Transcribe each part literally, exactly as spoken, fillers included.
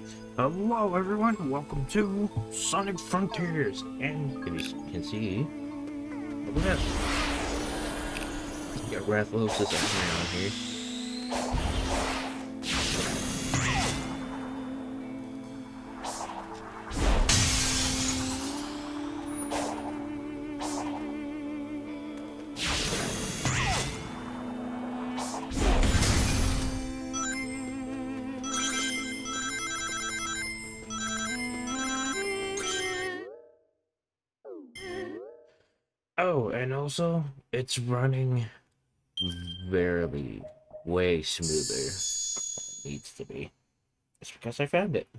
Hello everyone, welcome to Sonic Frontiers, and if you can see, look at this. We got Rathlosis around here. Oh, and also, it's running very, way smoother than it needs to be. It's because I found it.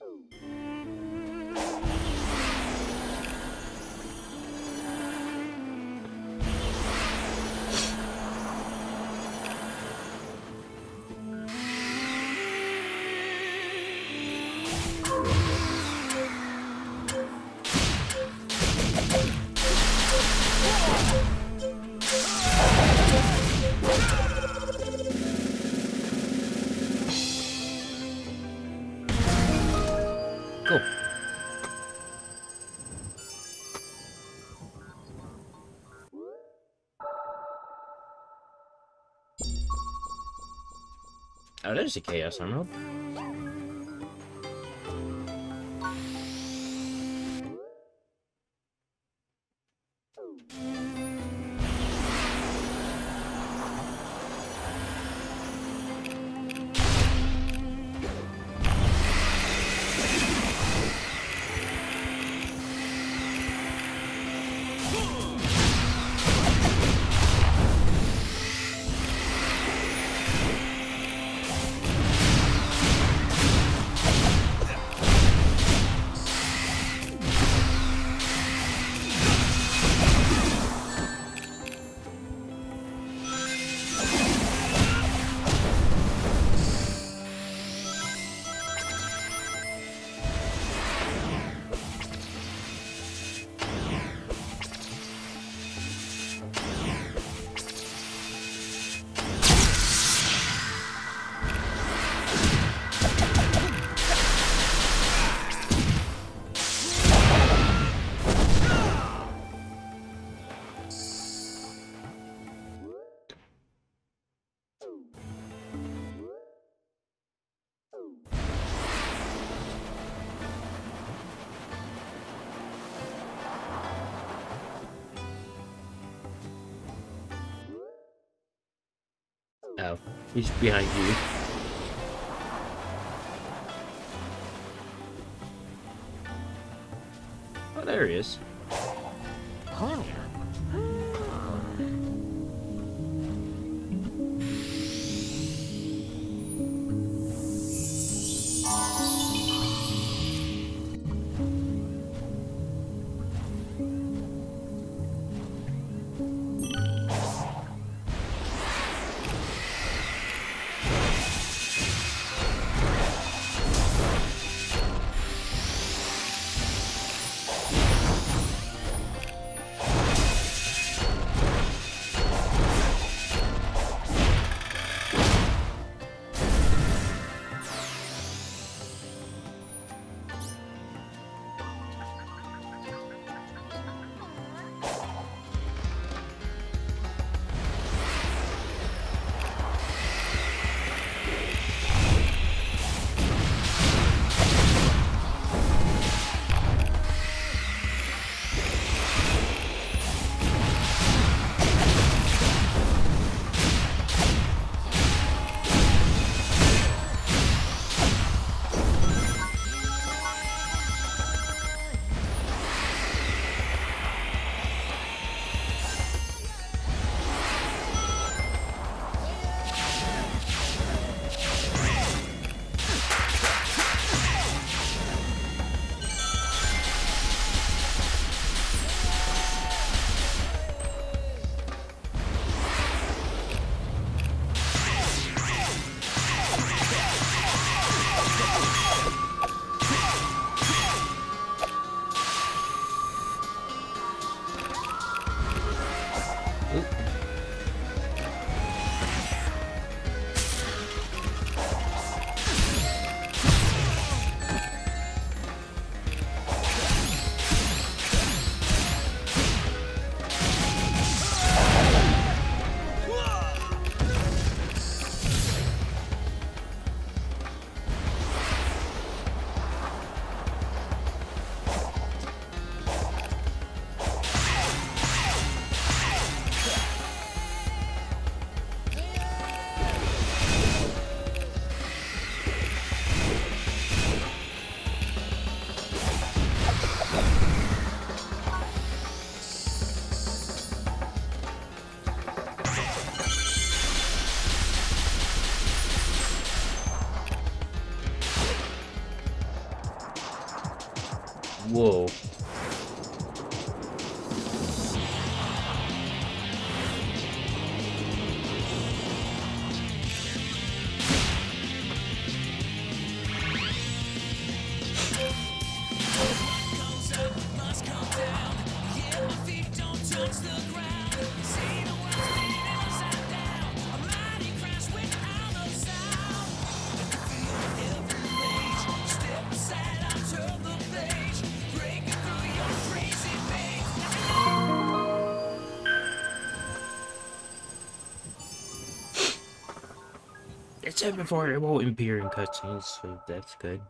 Cool. Oh, there's a Chaos Emerald. Oh, he's behind you. Oh, there he is. Huh. Whoa. It said before it won't appear in cutscenes, so that's good.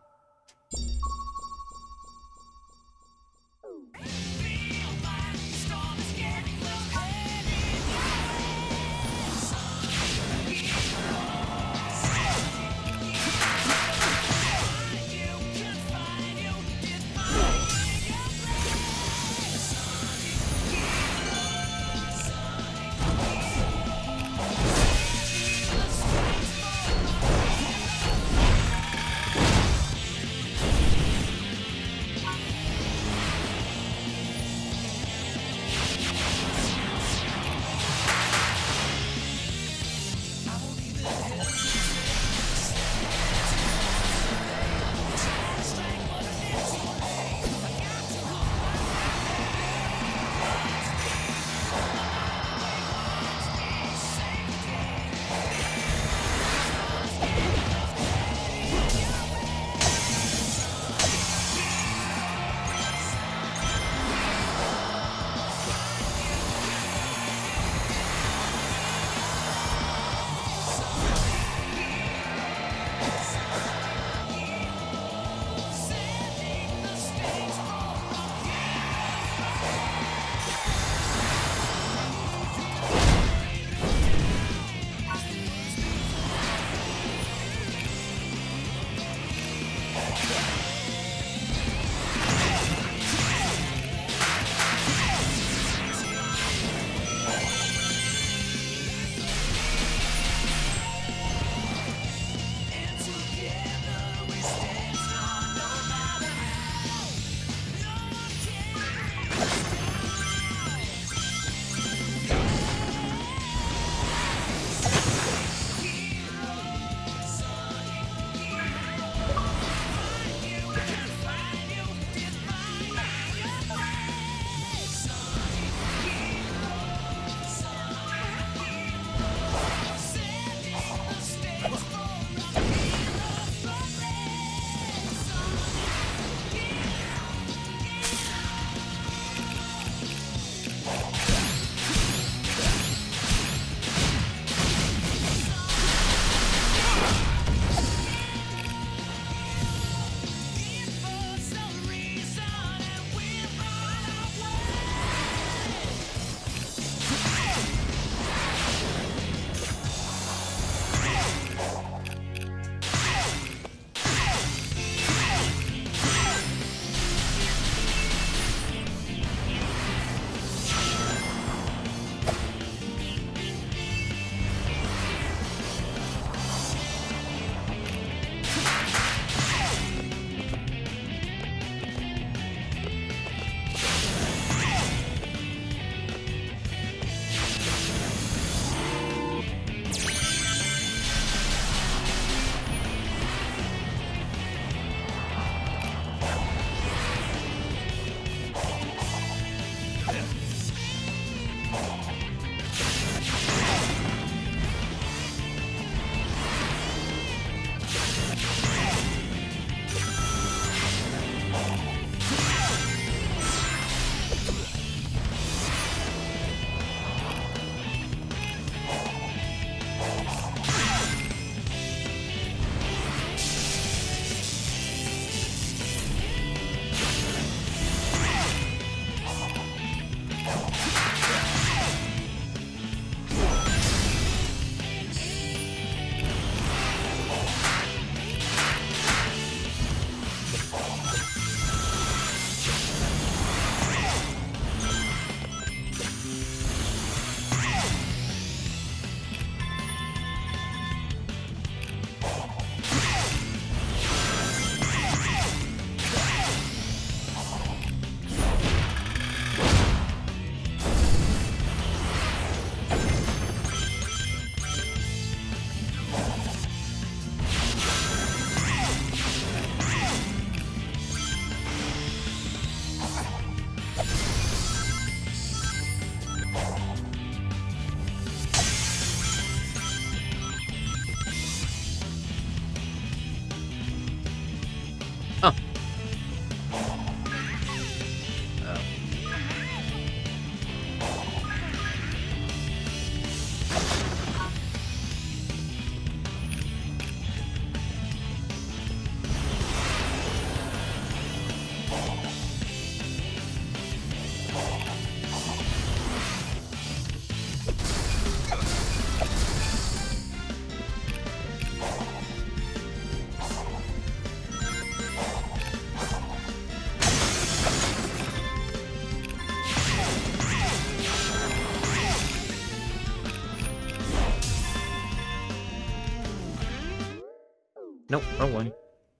Nope, wrong one.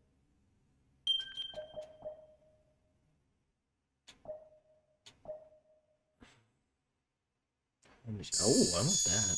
Let me see. Oh, I want that.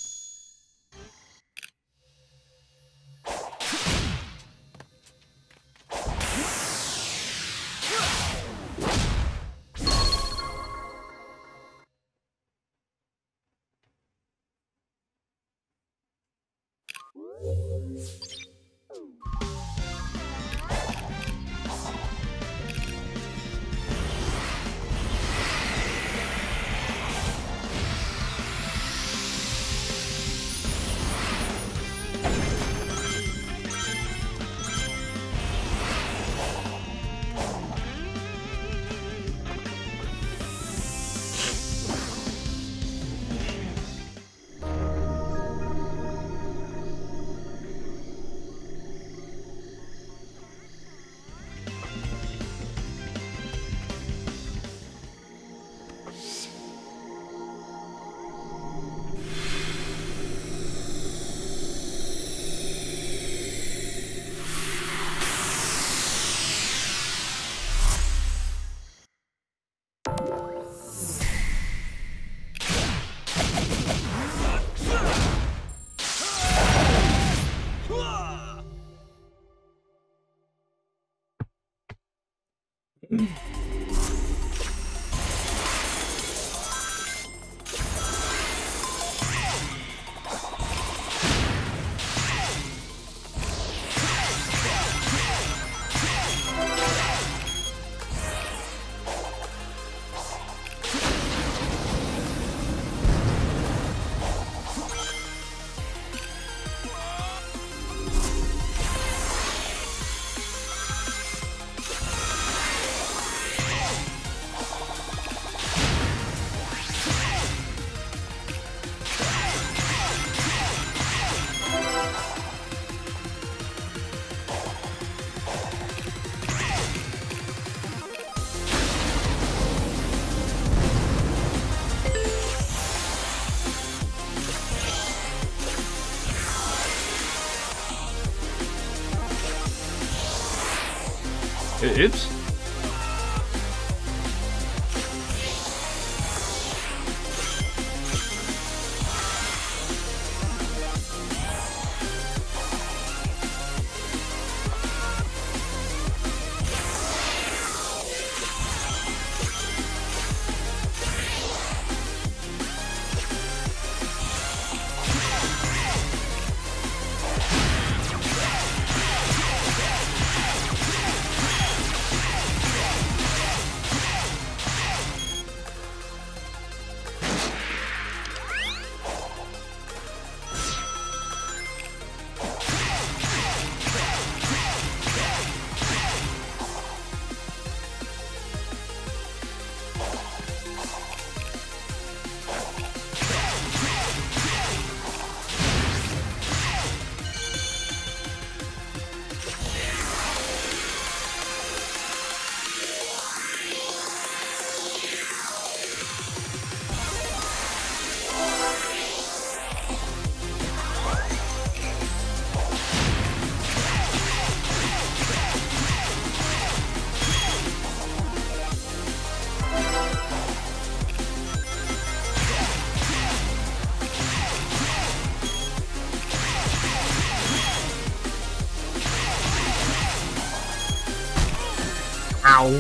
Oops. Ow.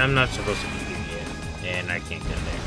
I'm not supposed to be here yet, and I can't go there.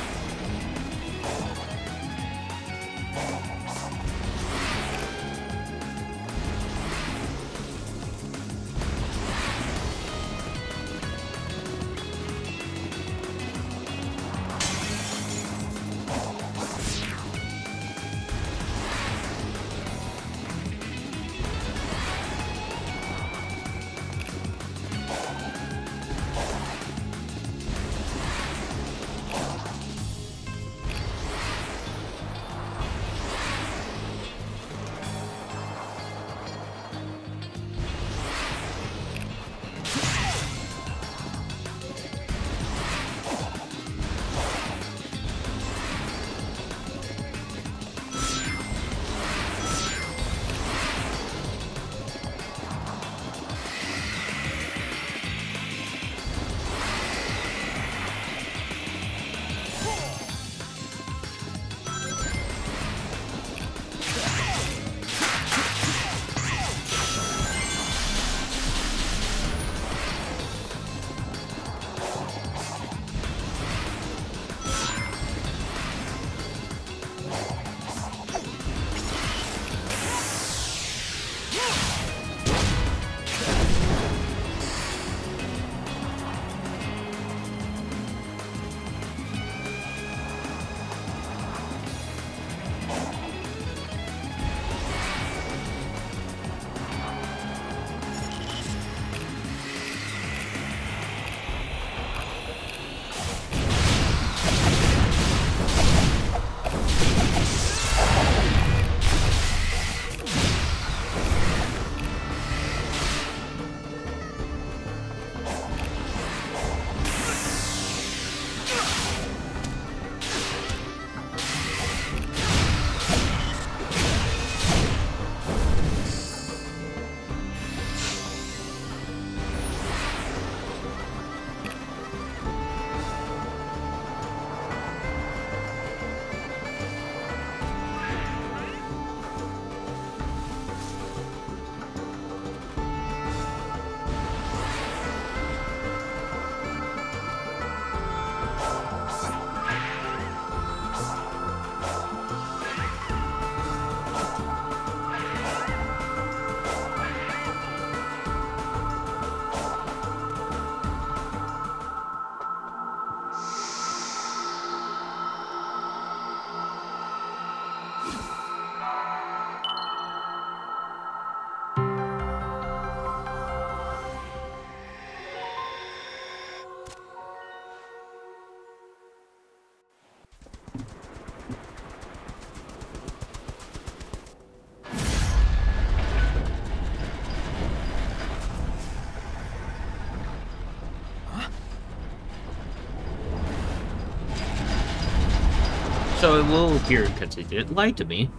So it will appear because it didn't lie to me.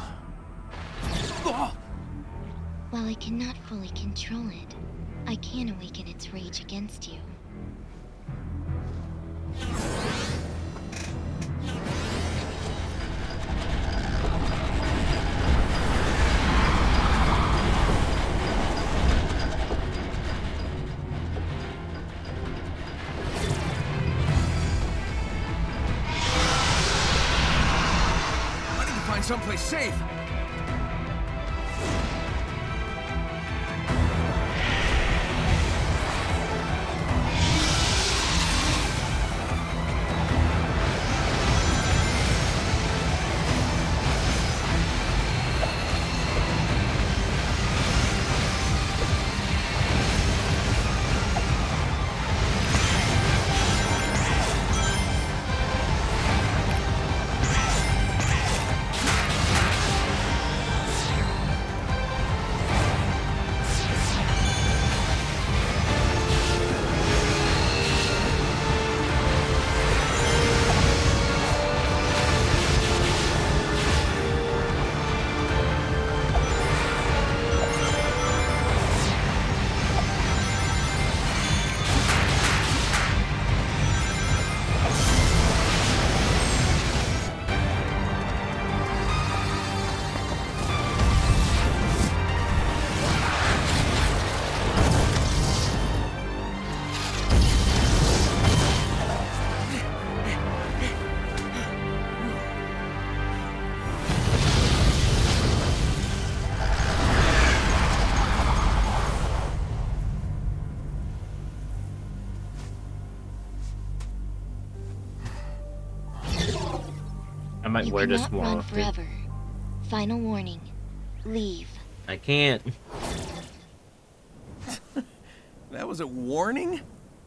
While I cannot fully control it, I can awaken its rage against you. I need to find someplace safe. might You wear this cannot more run often. forever. Final warning. Leave. I can't. That was a warning?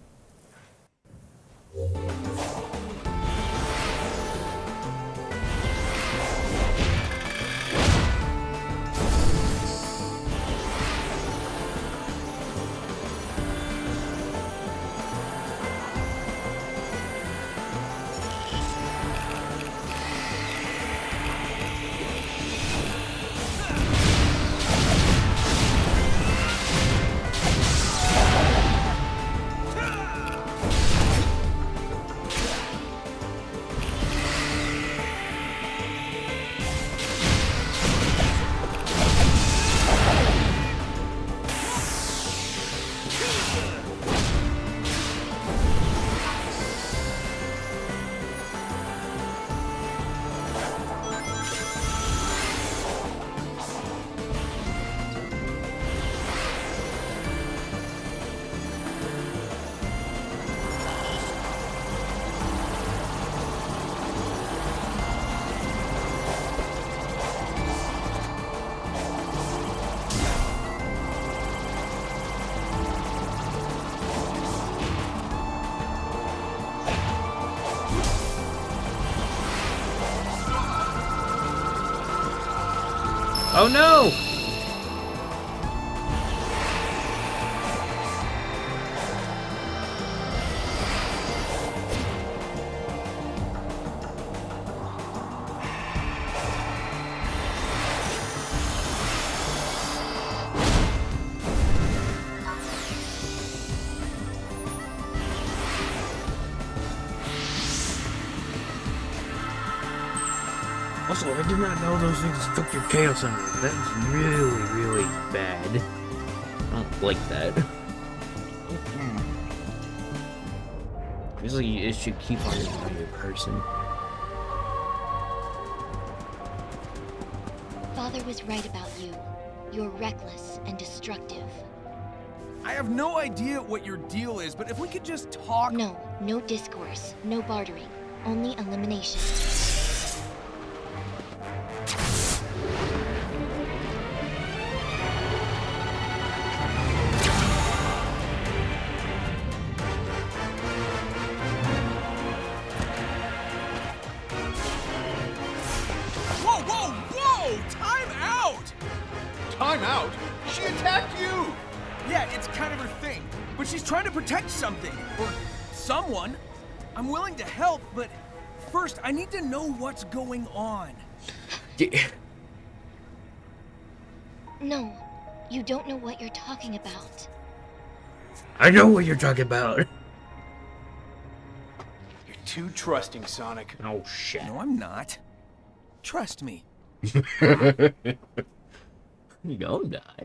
Oh no! Also, I did not know those things took your chaos under. That's really, really bad. I don't like that. Usually, it should keep on on your person. Father was right about you. You're reckless and destructive. I have no idea what your deal is, but if we could just talk... No, no discourse, no bartering, only elimination. Whoa, whoa, whoa! Time out! Time out? She attacked you! Yeah, it's kind of her thing, but she's trying to protect something, or someone. I'm willing to help, but first I need to know what's going on. No, you don't know what you're talking about. I know what you're talking about. You're too trusting, Sonic. Oh shit. No, I'm not. Trust me. You gonna die.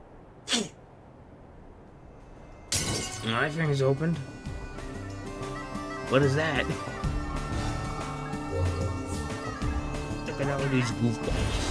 My thing's opened. What is that? Look at all these goofballs.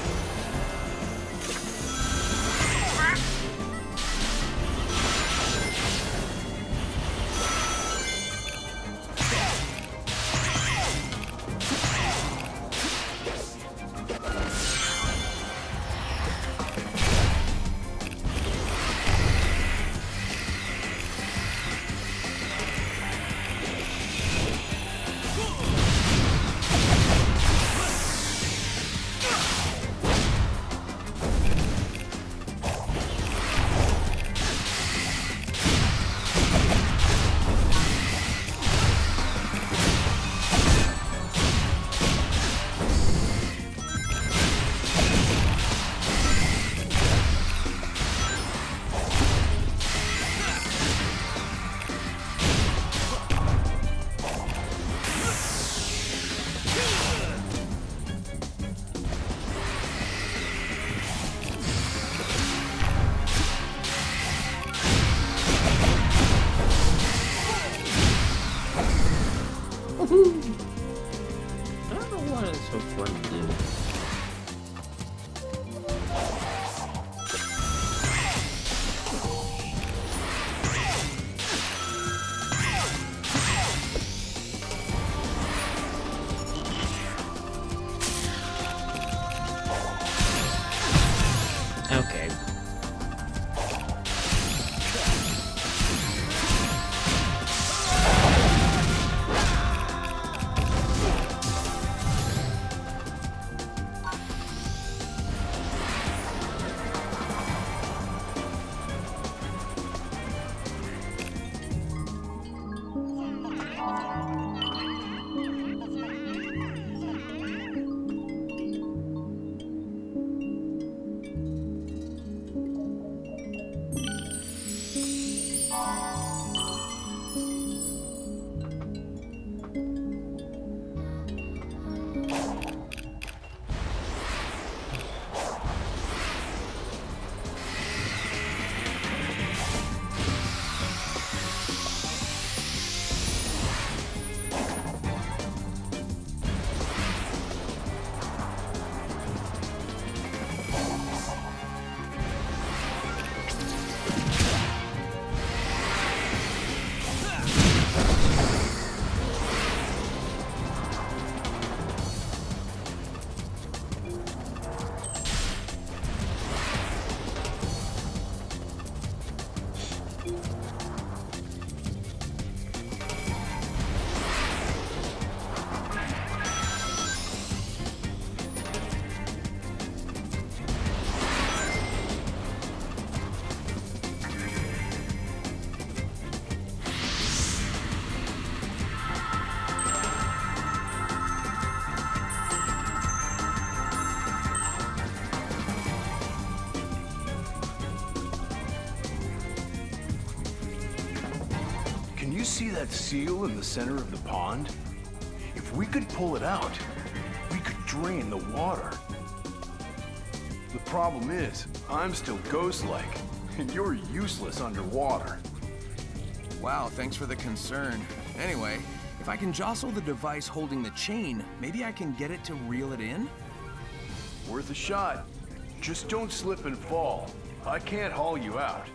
I don't know why it's so fun to do. see that seal in the center of the pond? If we could pull it out, we could drain the water. The problem is, I'm still ghost-like, and you're useless underwater. Wow, thanks for the concern. Anyway, if I can jostle the device holding the chain, maybe I can get it to reel it in? Worth a shot. Just don't slip and fall. I can't haul you out.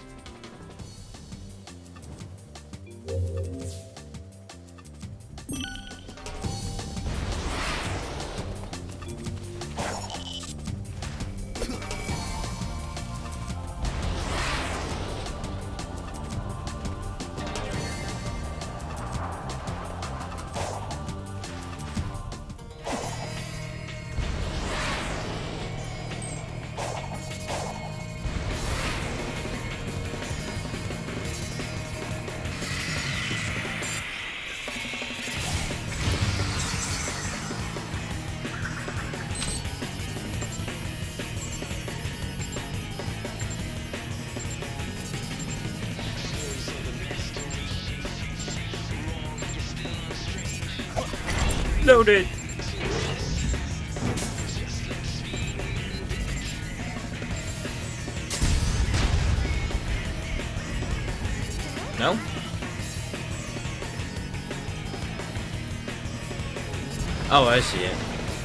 Loaded. No? Oh, I see it.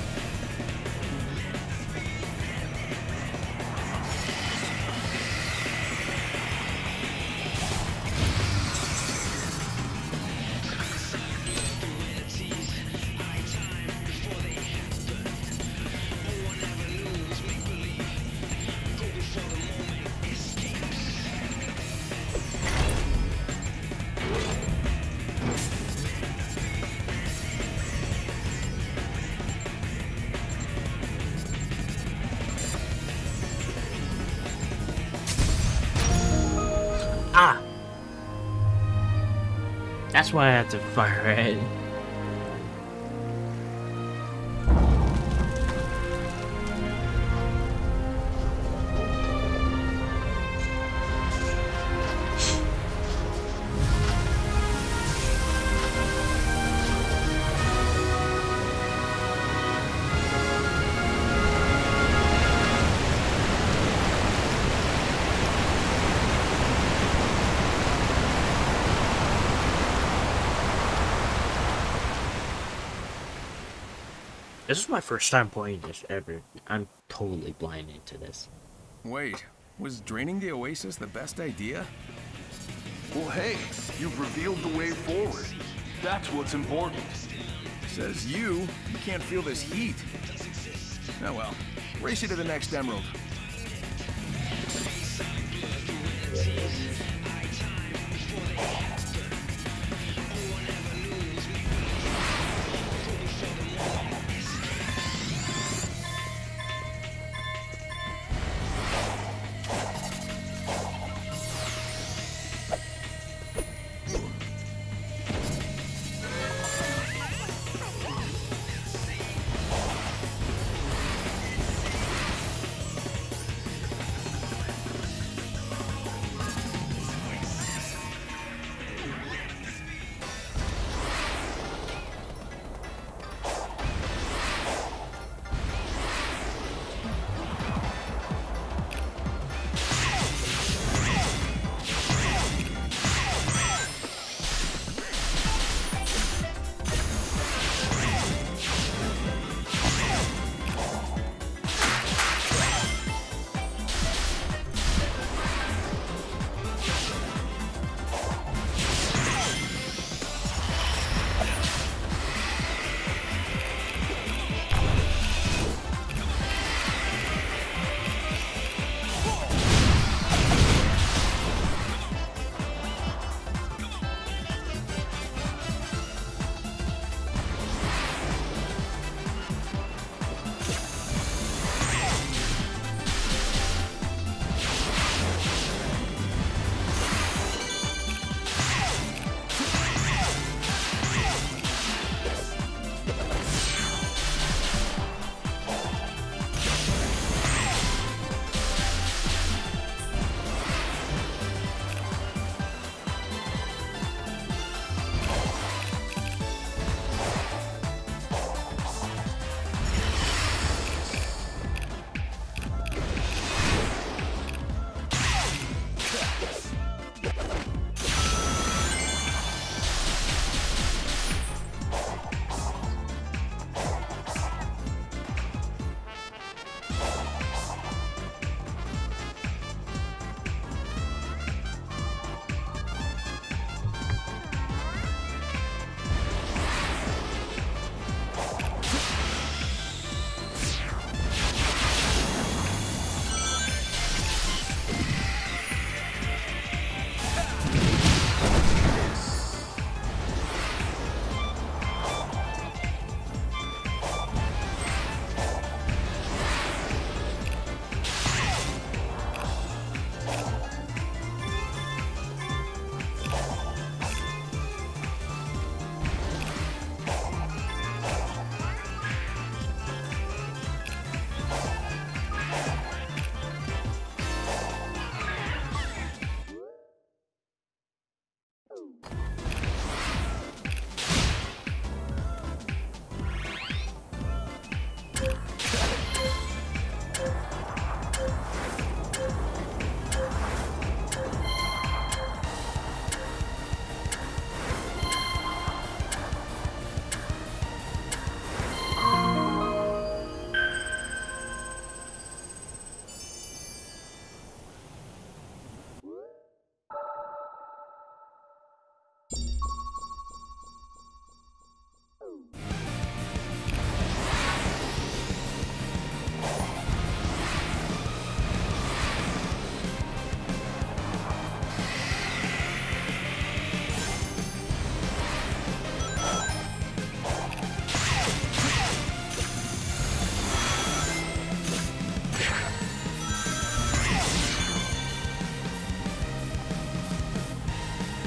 Ah! That's why I had to fire it. This is my first time playing this ever. I'm totally blinded to this. Wait, was draining the oasis the best idea? Well, hey, you've revealed the way forward. That's what's important. Says you, you can't feel this heat. Oh well, race you to the next emerald.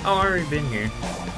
Oh, I've already been here.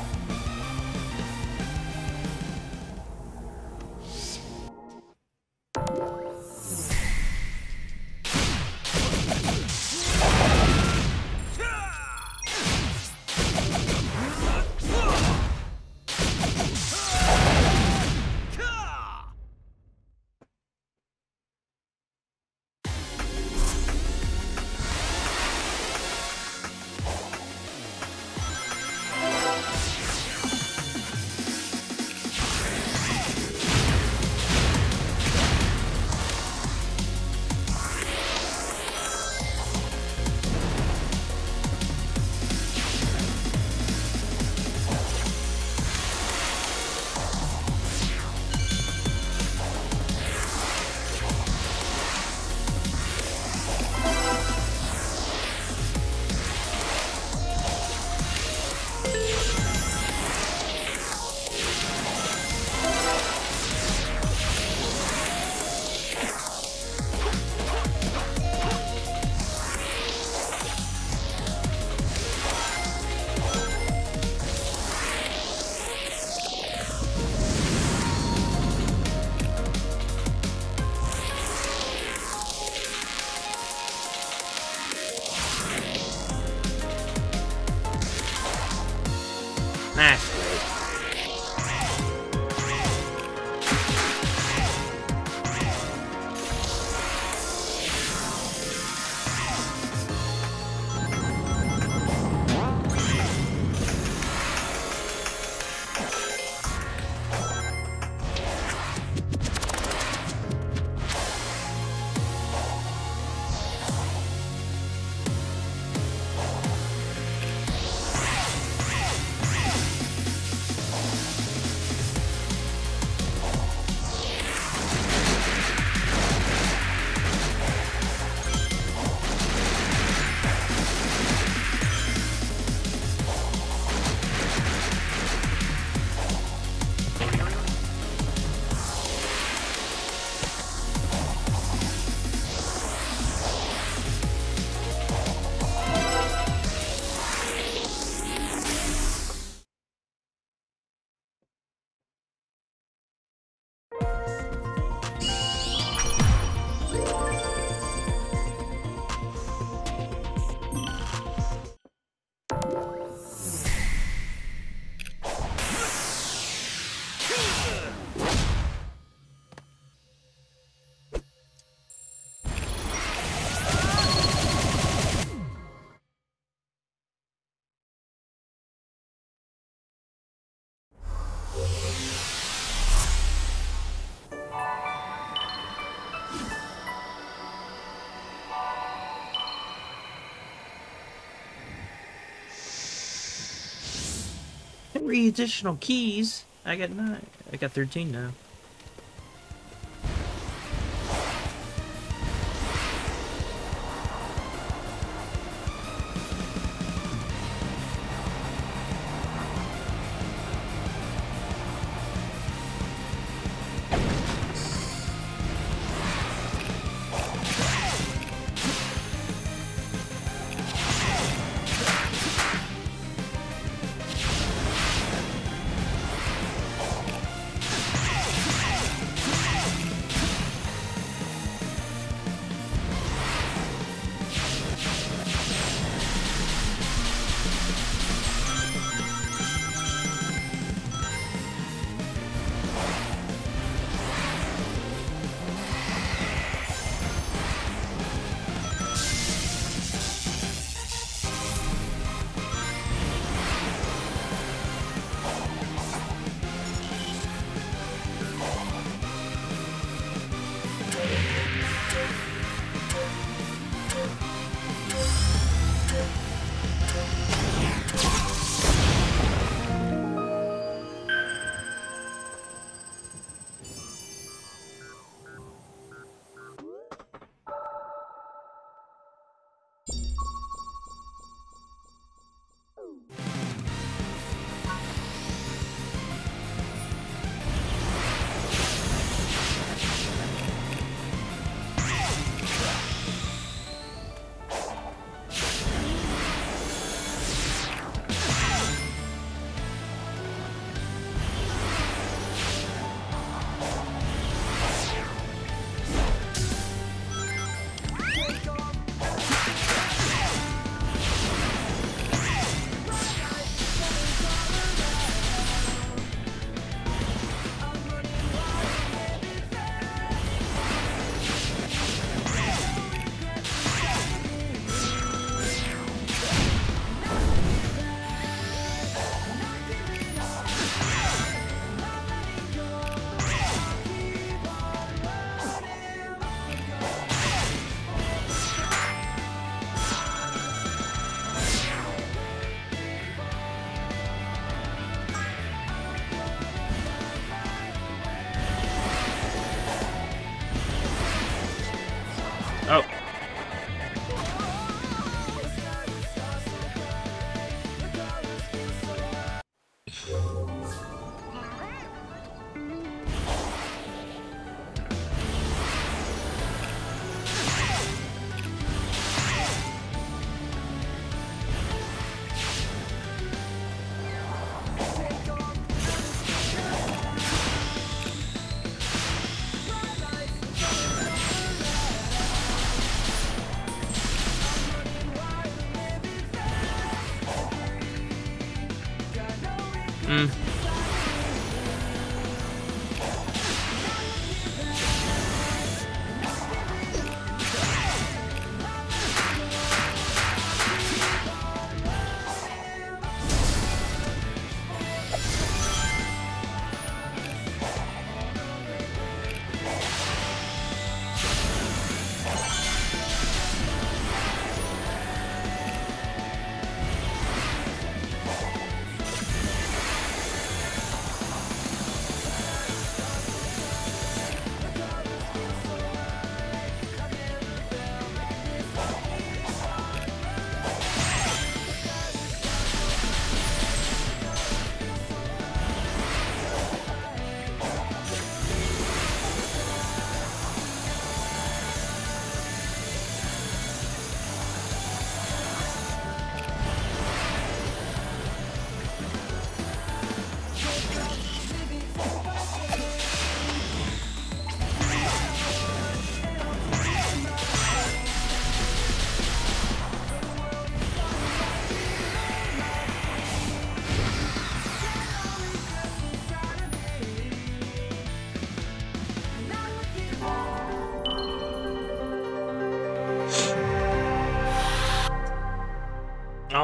That's great. Three additional keys. I got nine. I got thirteen now.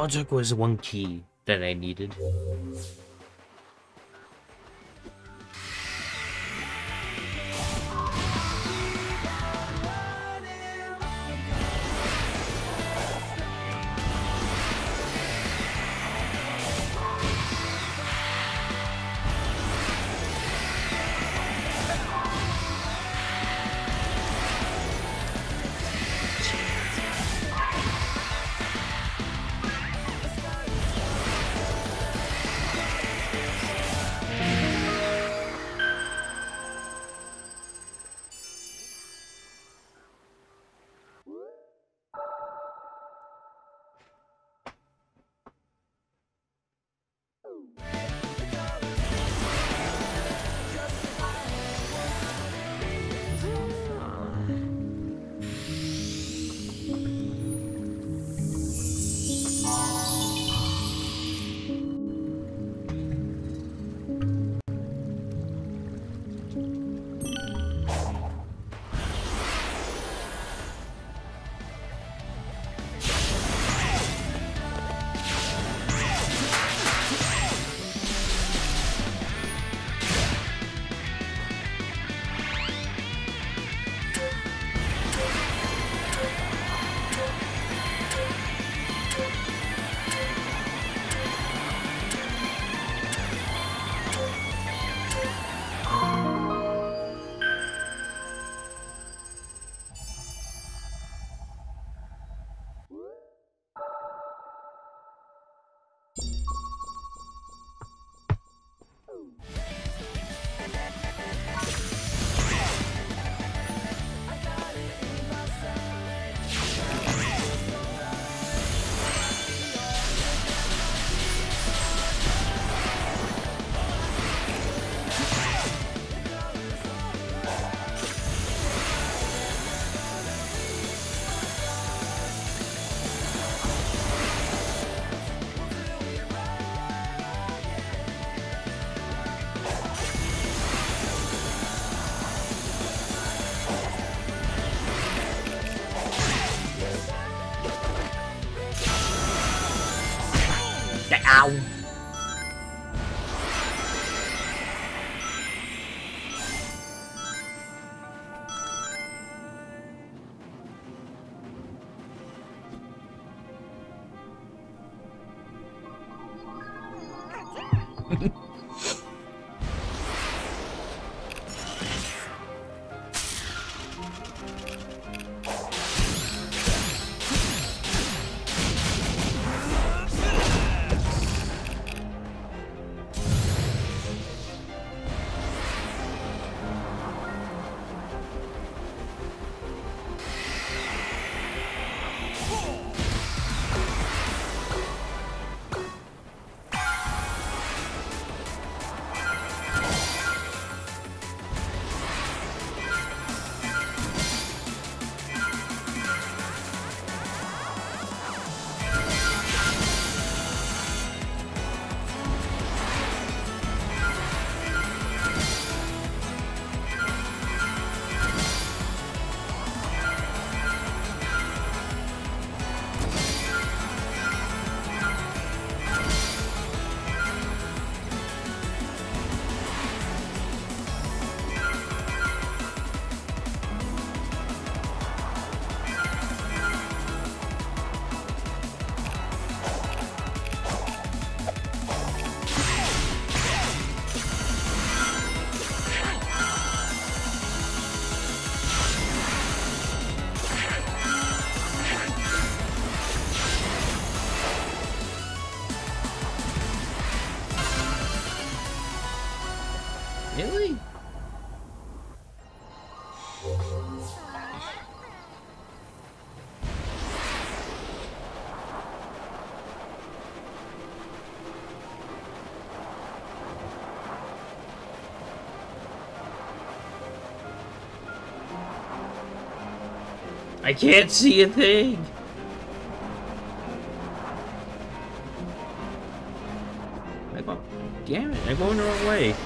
all it took was one key that I needed. Ow! Really? I can't see a thing. I go, damn it, I'm going the wrong way.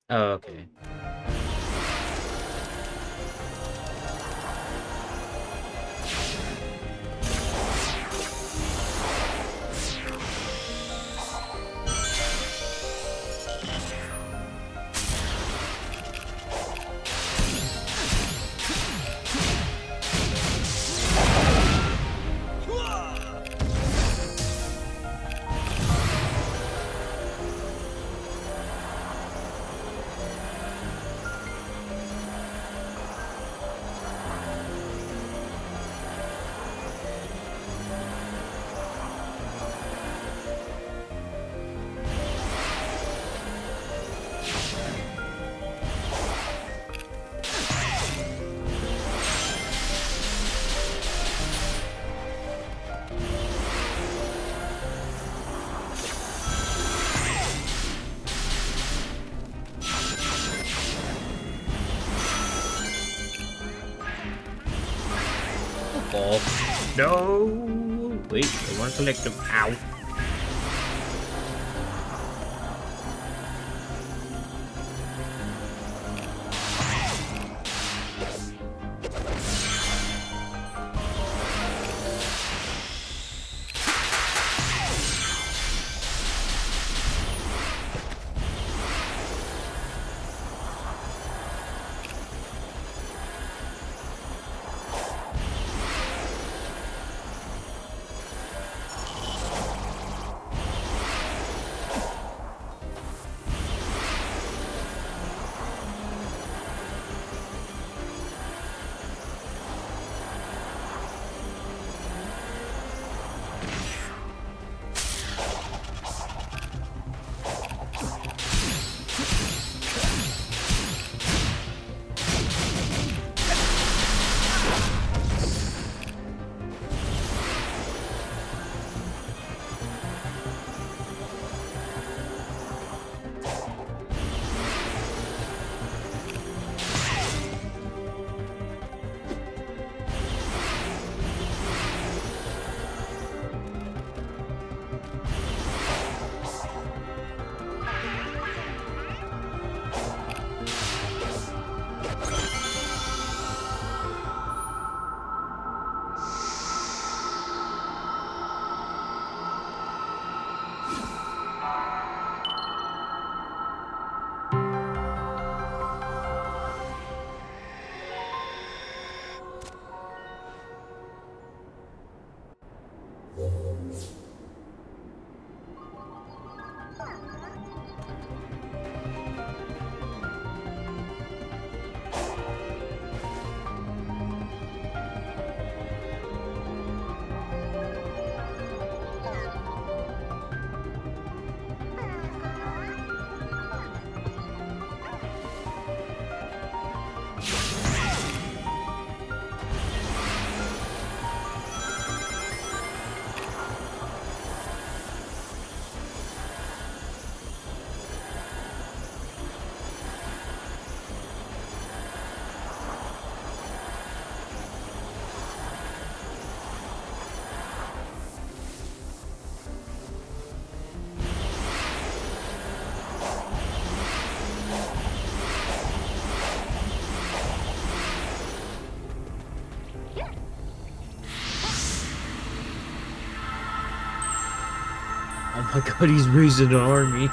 Oh, okay. Oh, no! Wait, I want to collect them. Ow! Oh my god, he's raising an army.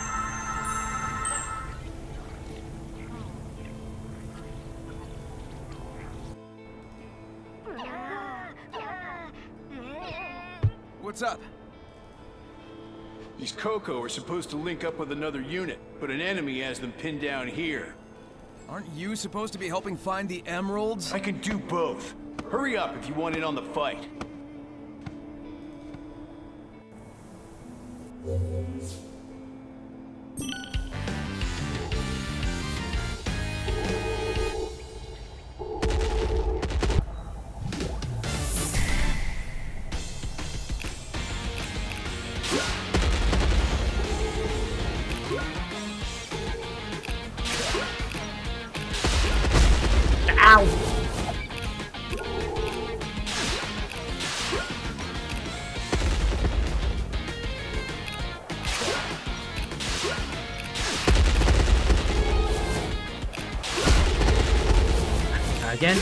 What's up? These Coco are supposed to link up with another unit, but an enemy has them pinned down here. Aren't you supposed to be helping find the emeralds? I can do both. Hurry up if you want in on the fight. again?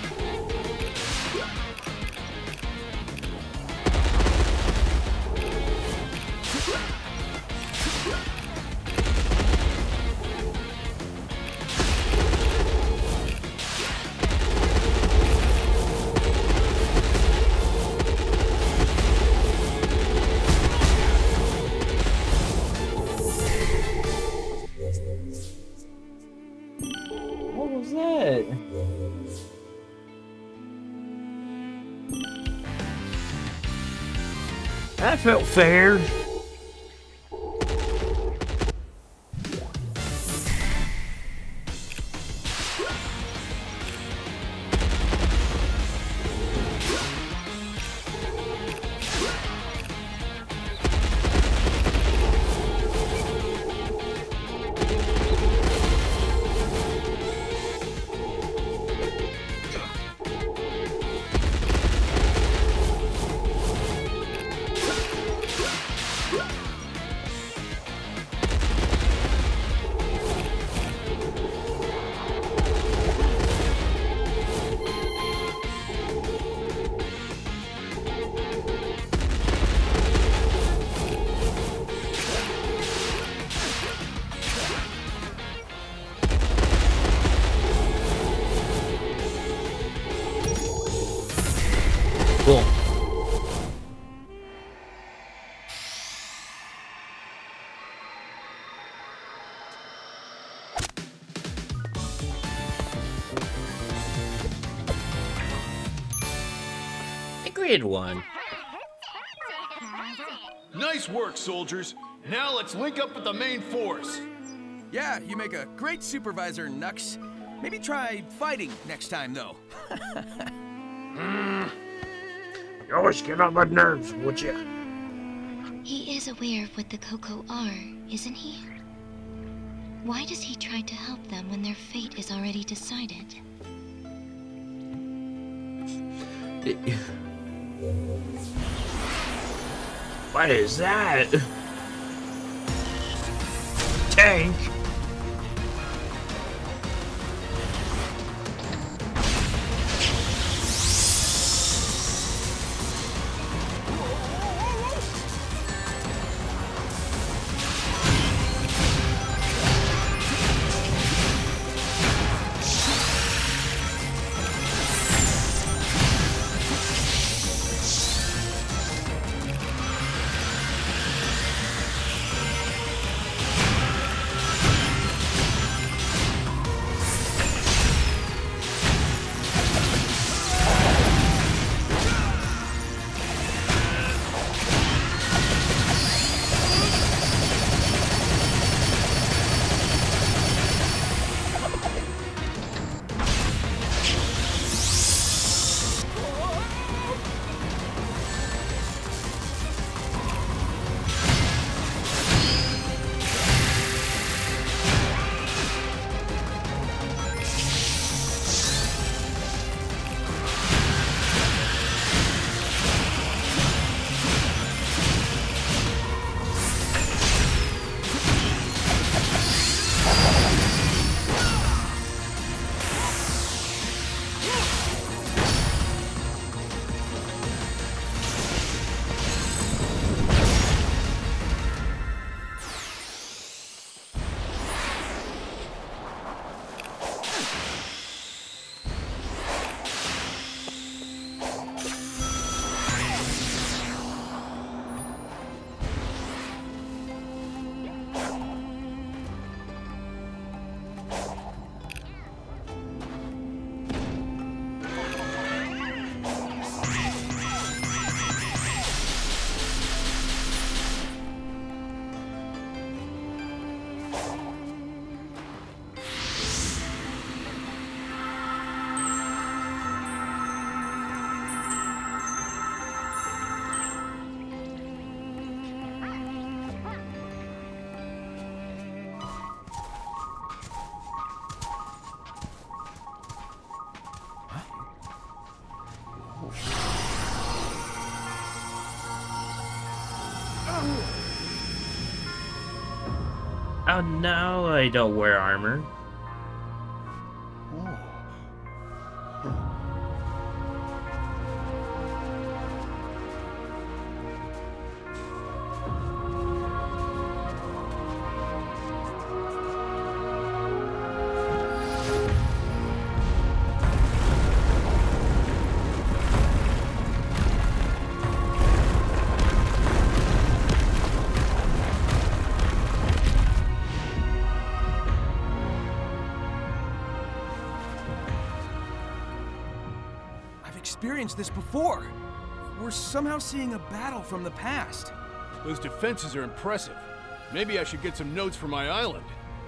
What was that? That felt fair. Cool. A grade one. Nice work, soldiers. Now let's link up with the main force. Yeah, you make a great supervisor, Nux. Maybe try fighting next time, though. mm. You always get on my nerves, would you? He is aware of what the Coco are, isn't he? Why does he try to help them when their fate is already decided? It... What is that? Tank? Oh no, I don't wear armor. Oh. experienced this before. We're somehow seeing a battle from the past. Those defenses are impressive. Maybe I should get some notes for my island.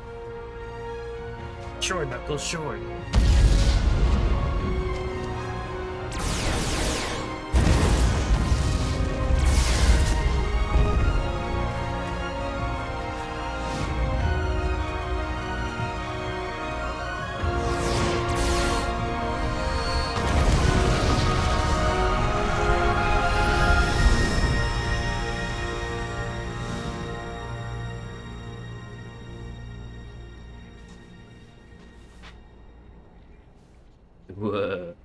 Sure, Knuckles, sure. Whoa.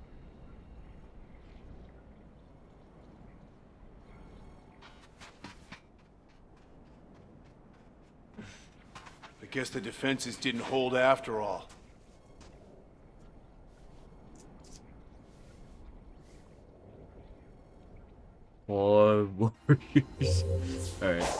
I guess the defenses didn't hold after all. Four warriors. Alright.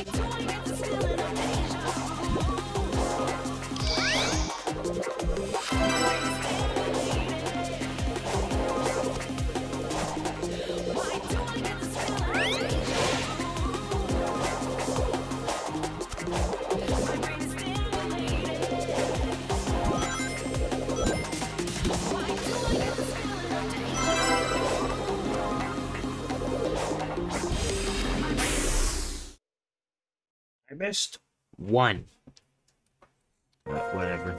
I missed one. Uh, whatever.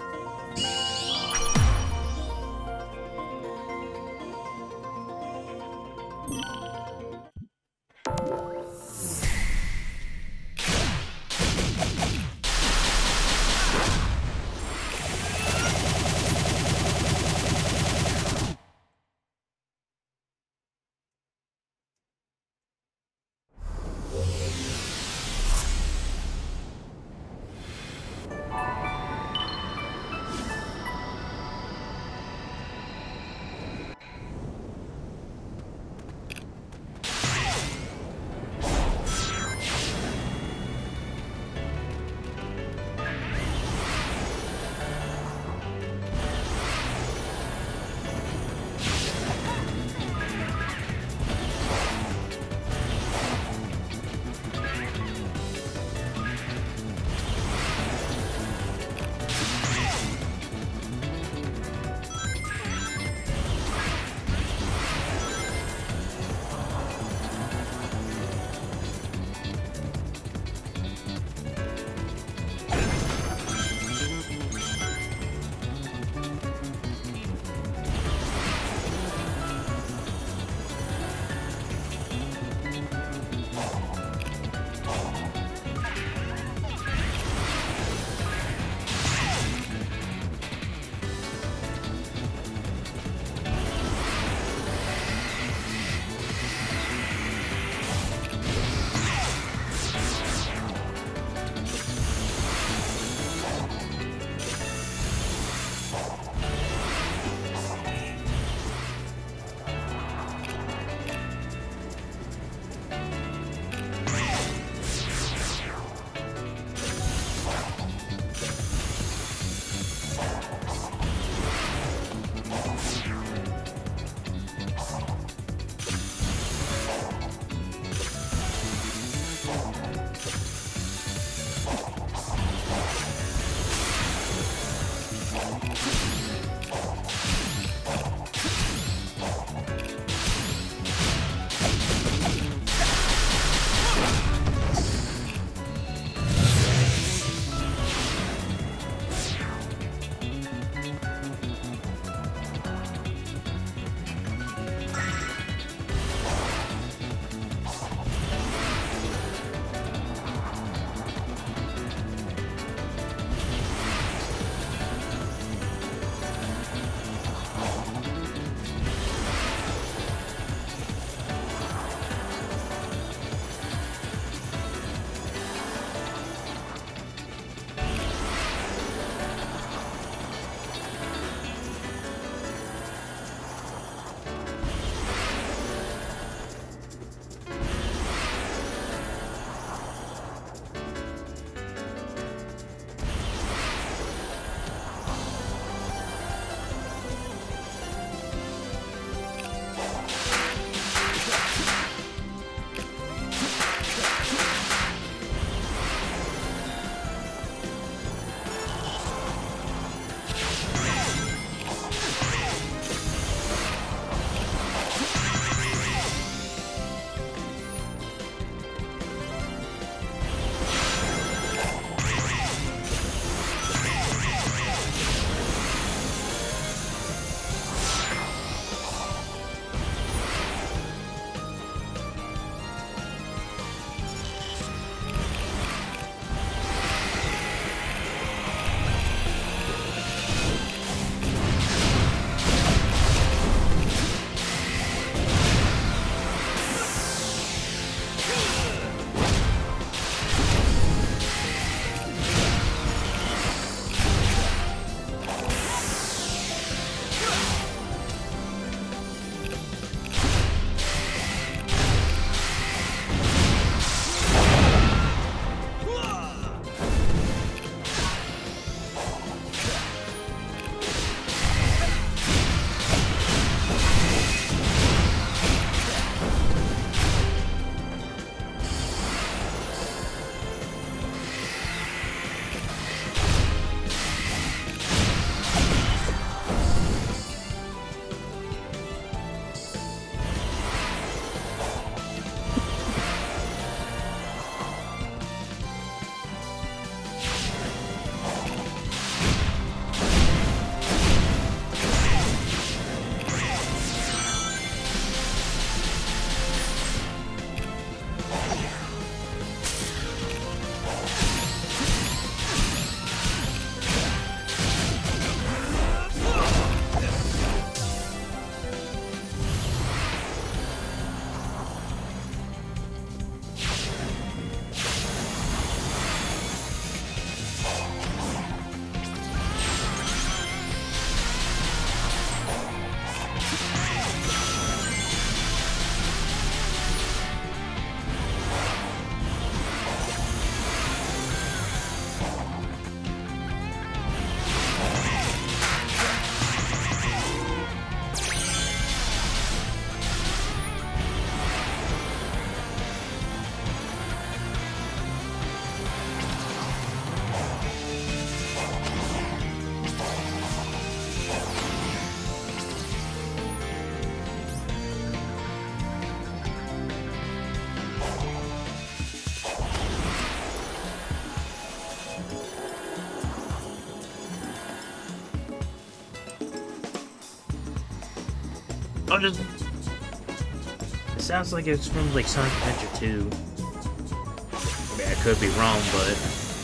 Oh, just... It sounds like it's from, like, Sonic Adventure two. I mean, I could be wrong, but...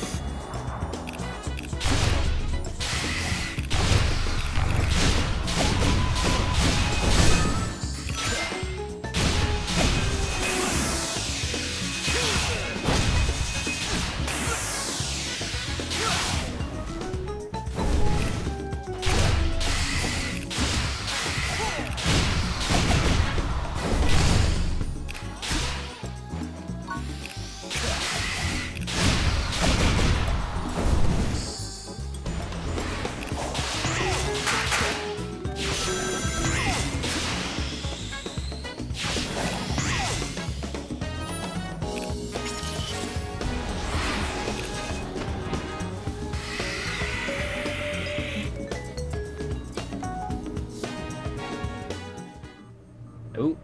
Oh.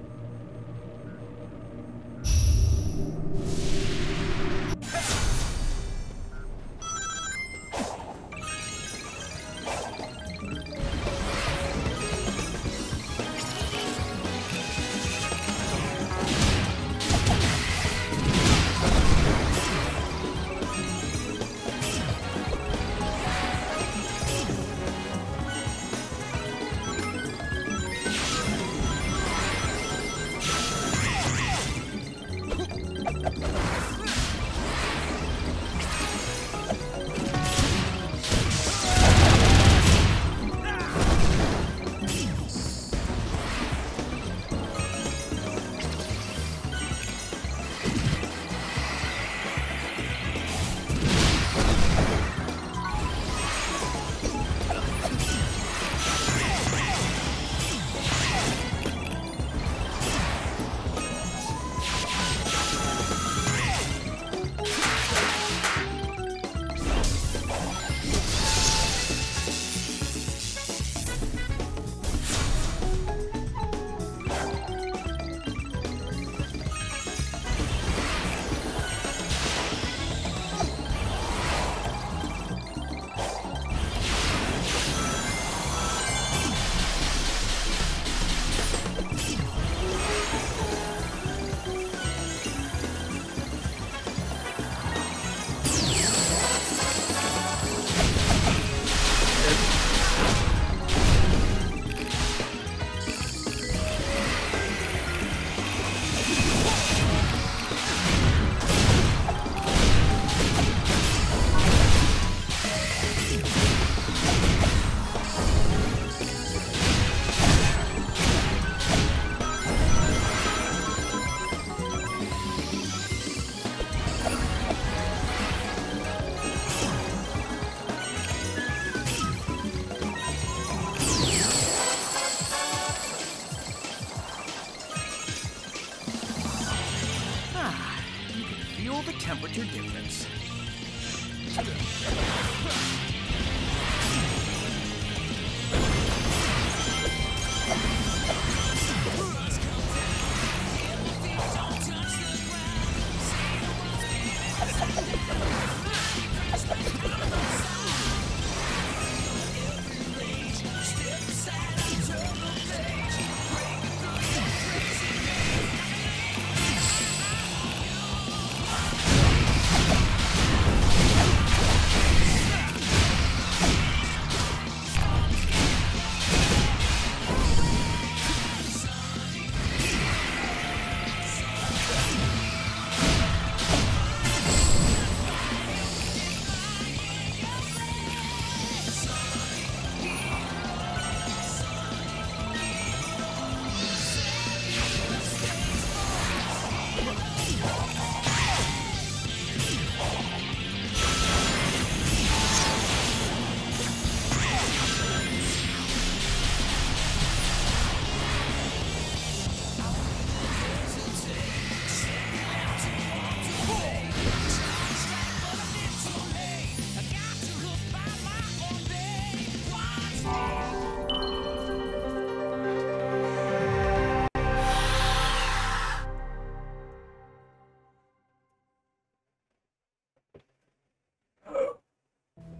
The temperature difference.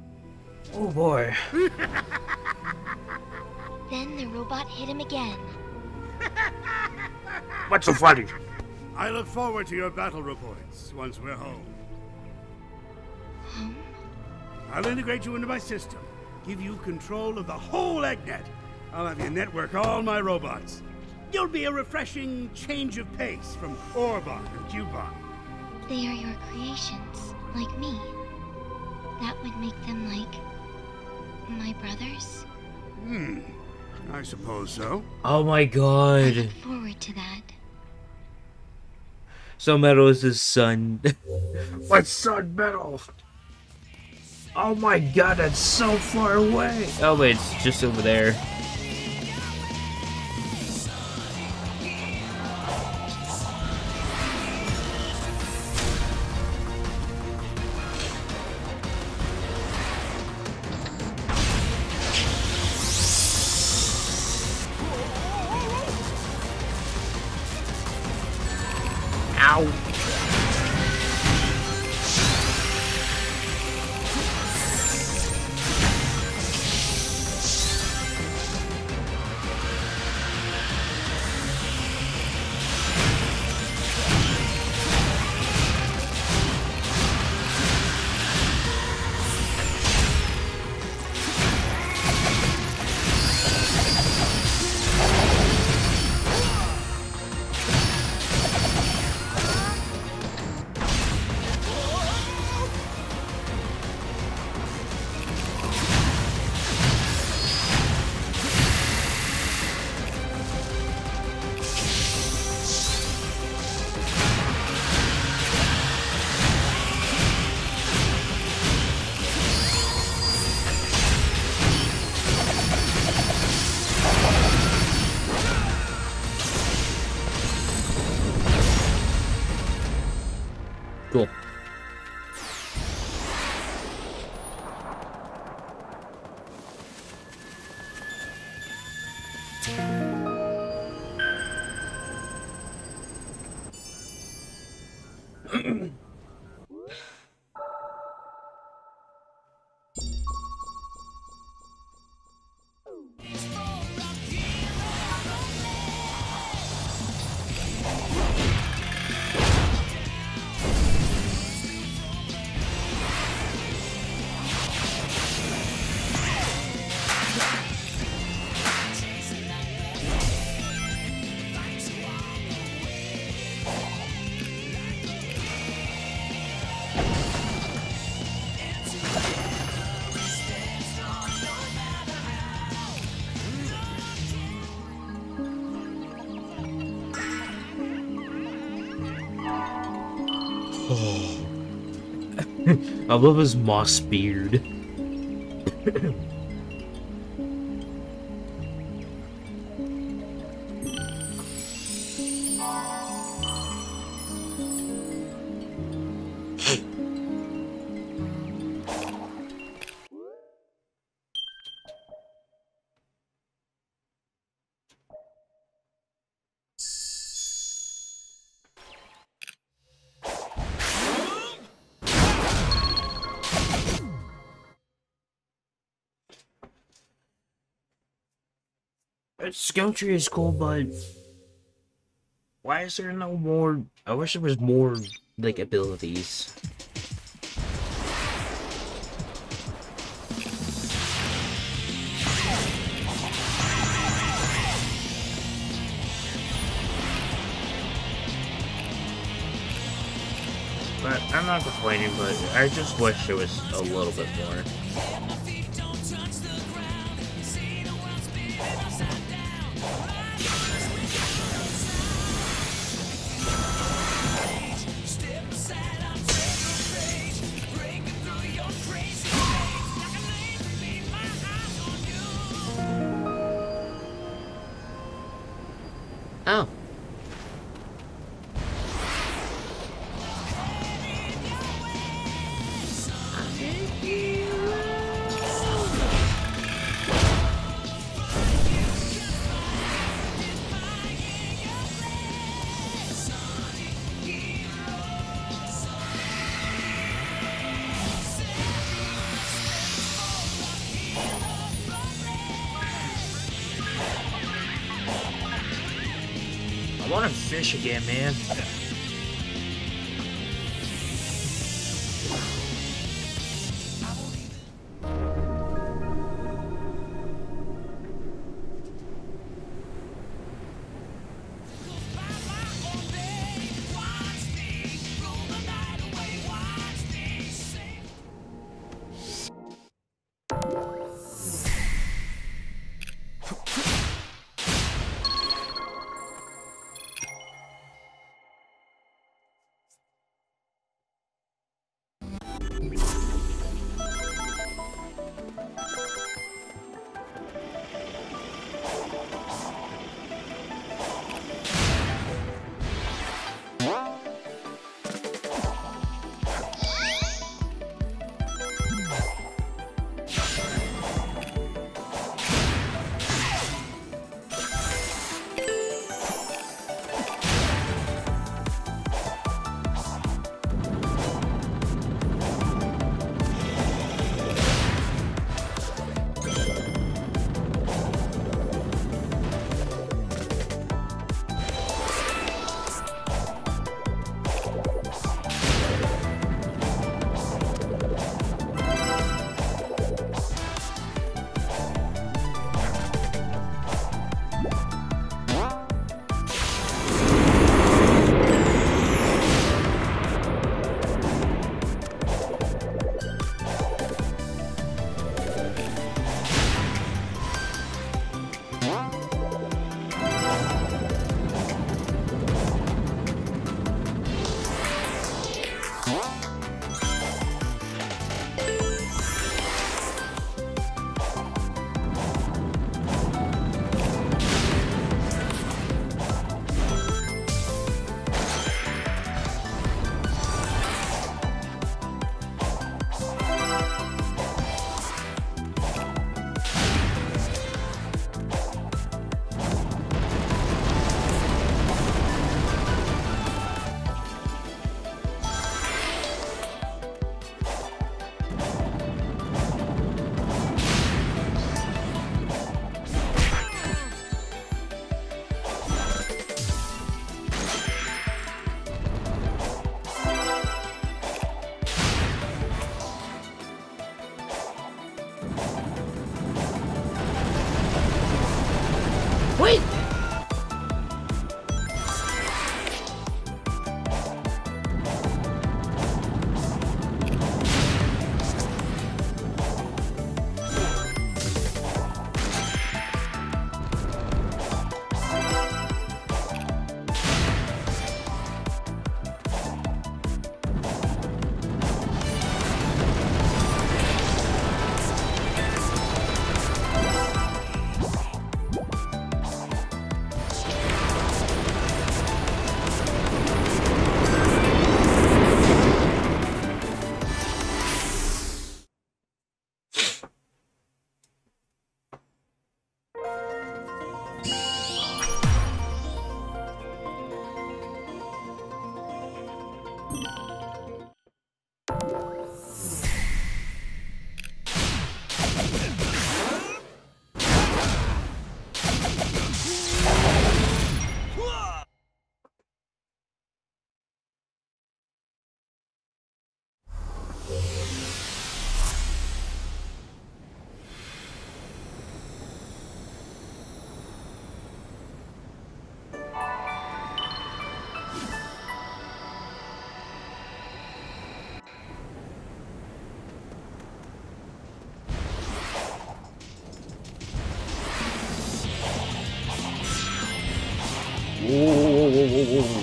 Oh boy. Then the robot hit him again. What's so funny? I look forward to your battle reports once we're home. Home? I'll integrate you into my system, give you control of the whole EggNet. I'll have you network all my robots. You'll be a refreshing change of pace from Orbot and Cubot. They are your creations, like me. That would make them like... my brothers? Hmm, I suppose so. Oh my I god. look forward to that. So Metal is his son. My son Metal. Oh my god, that's so far away. Oh wait, it's just over there. Ow. Cool. Oh. I love his moss beard. Skill tree is cool, but why is there no more? I wish there was more, like, abilities. But I'm not complaining, but I just wish there was a little bit more. Oh. fish again, man. Wait! Whoa, whoa, whoa, whoa, whoa.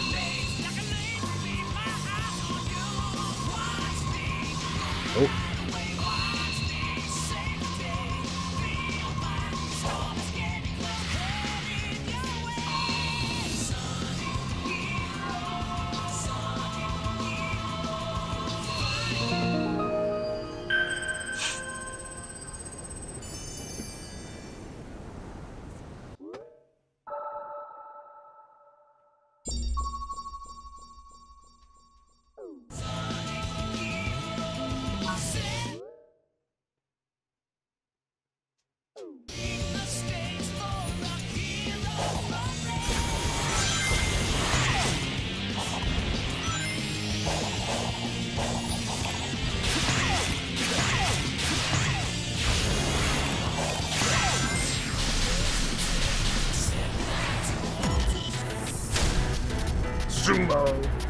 Oh. Sumo.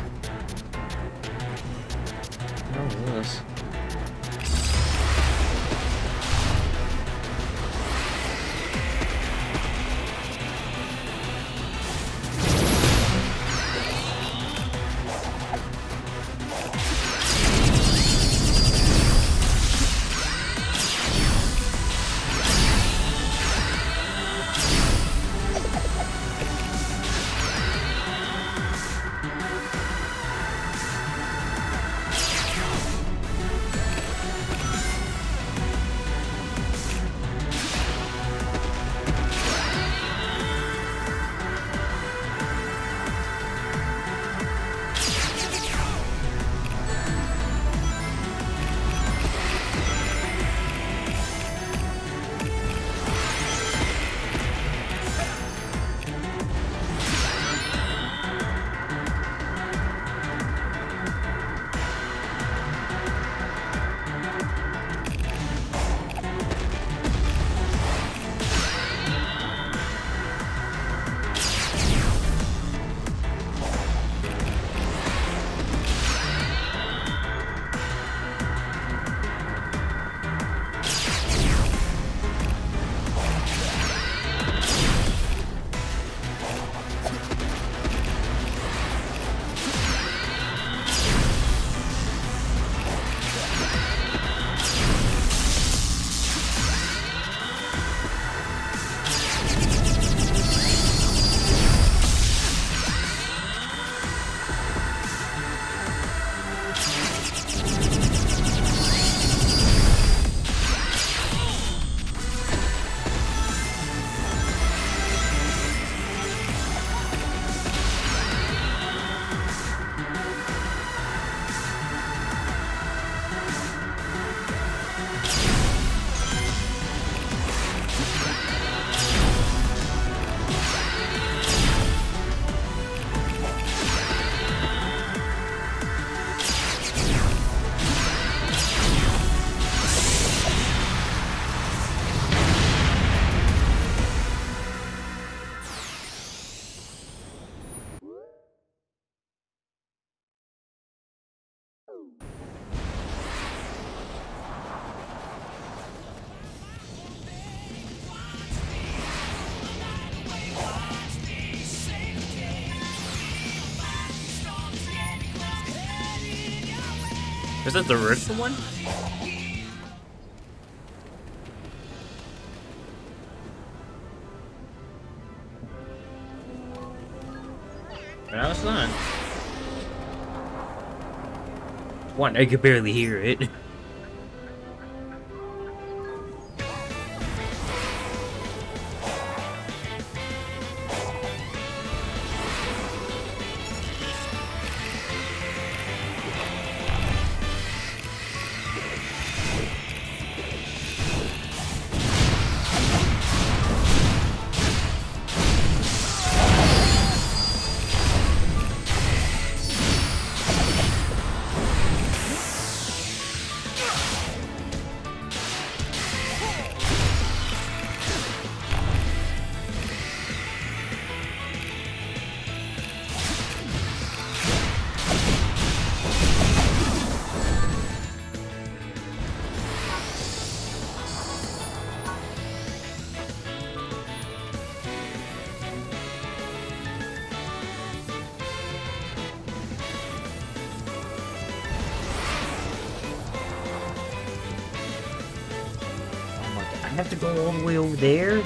What is this? Is that the original one? No, it's not. One, I could barely hear it. I have to go all the way over there?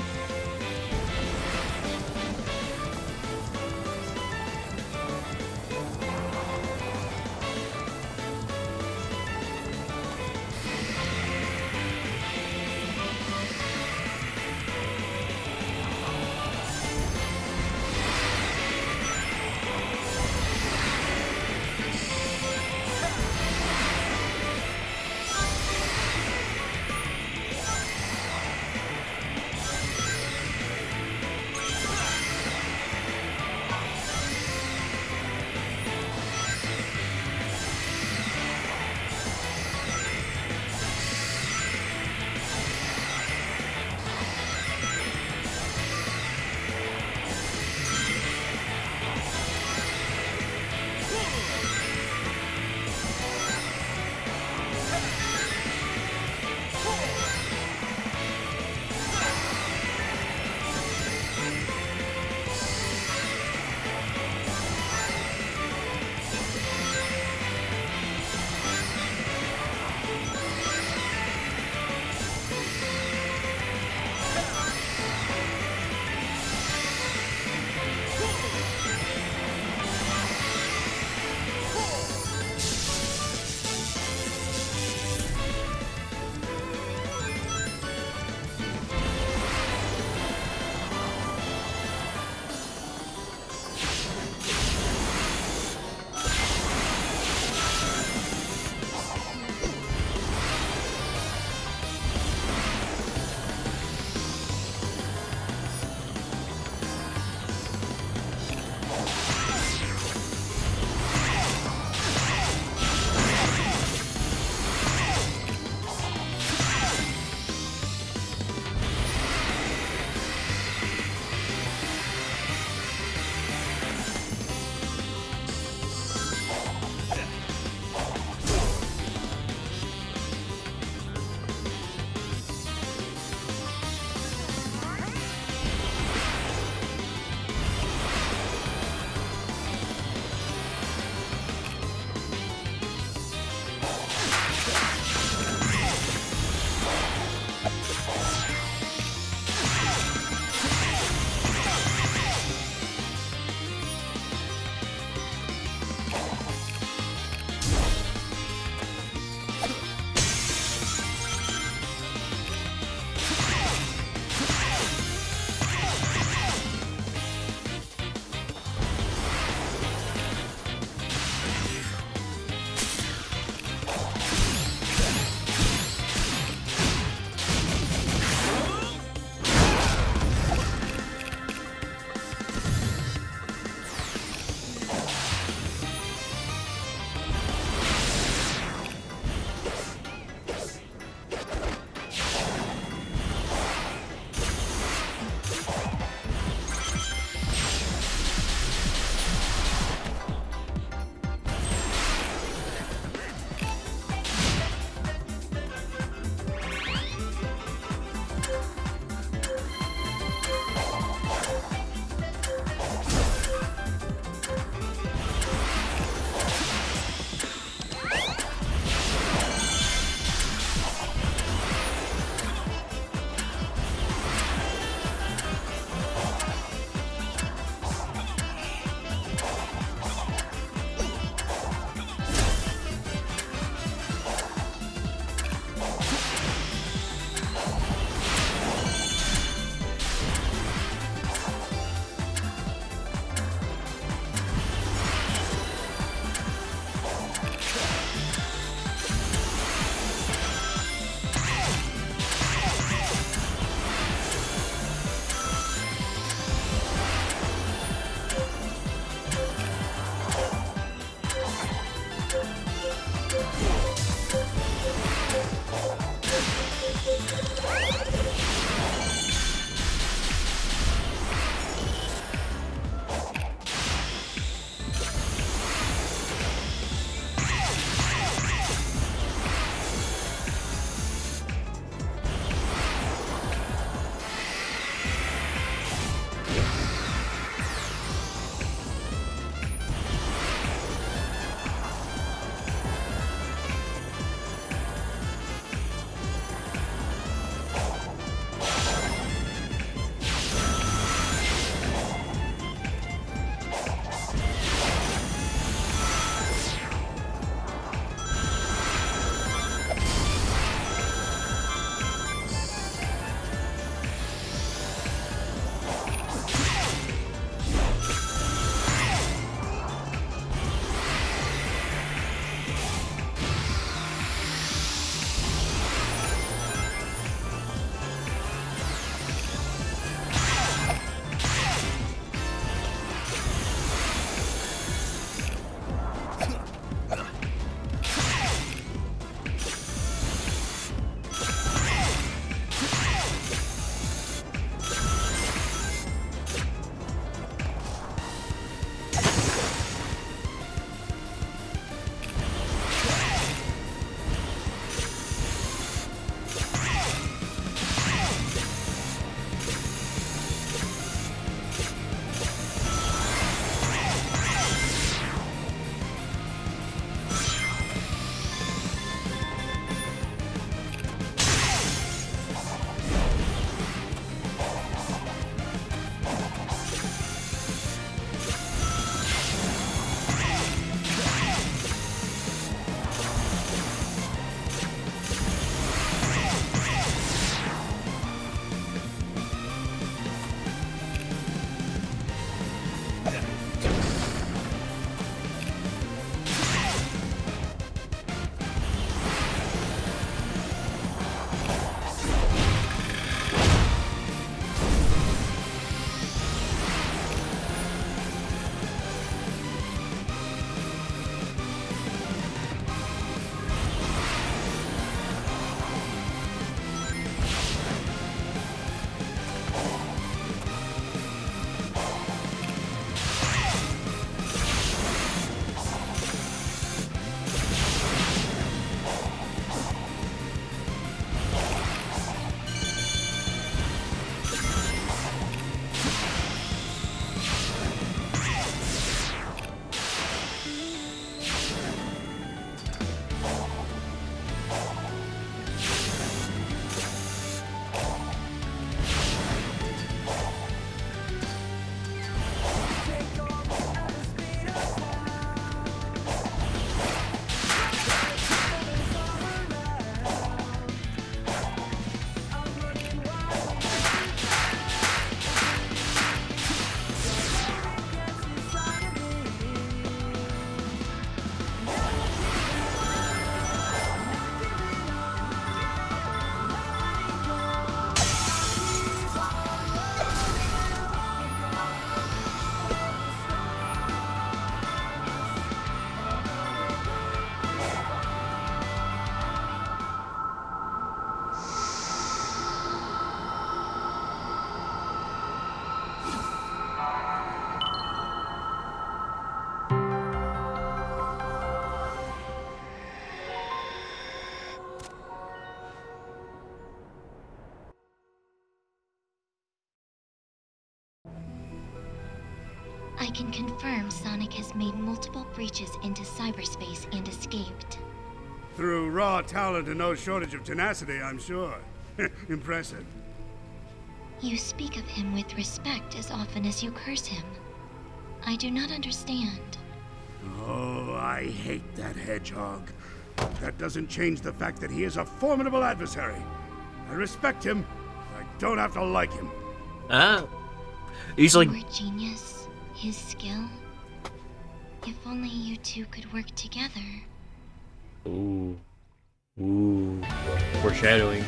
I can confirm Sonic has made multiple breaches into cyberspace and escaped. Through raw talent and no shortage of tenacity, I'm sure. Impressive. You speak of him with respect as often as you curse him. I do not understand. Oh, I hate that hedgehog. That doesn't change the fact that he is a formidable adversary. I respect him. I don't have to like him. Ah. He's like... Your genius, his skill. If only you two could work together. Ooh. Ooh. Foreshadowing.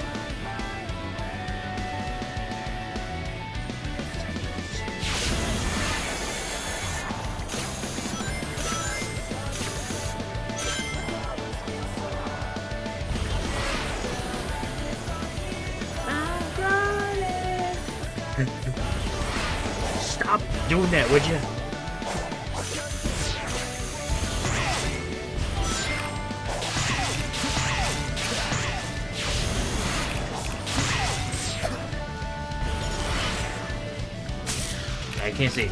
Stop doing that, would you? I can't see.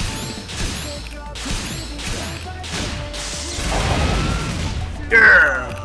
Yeah.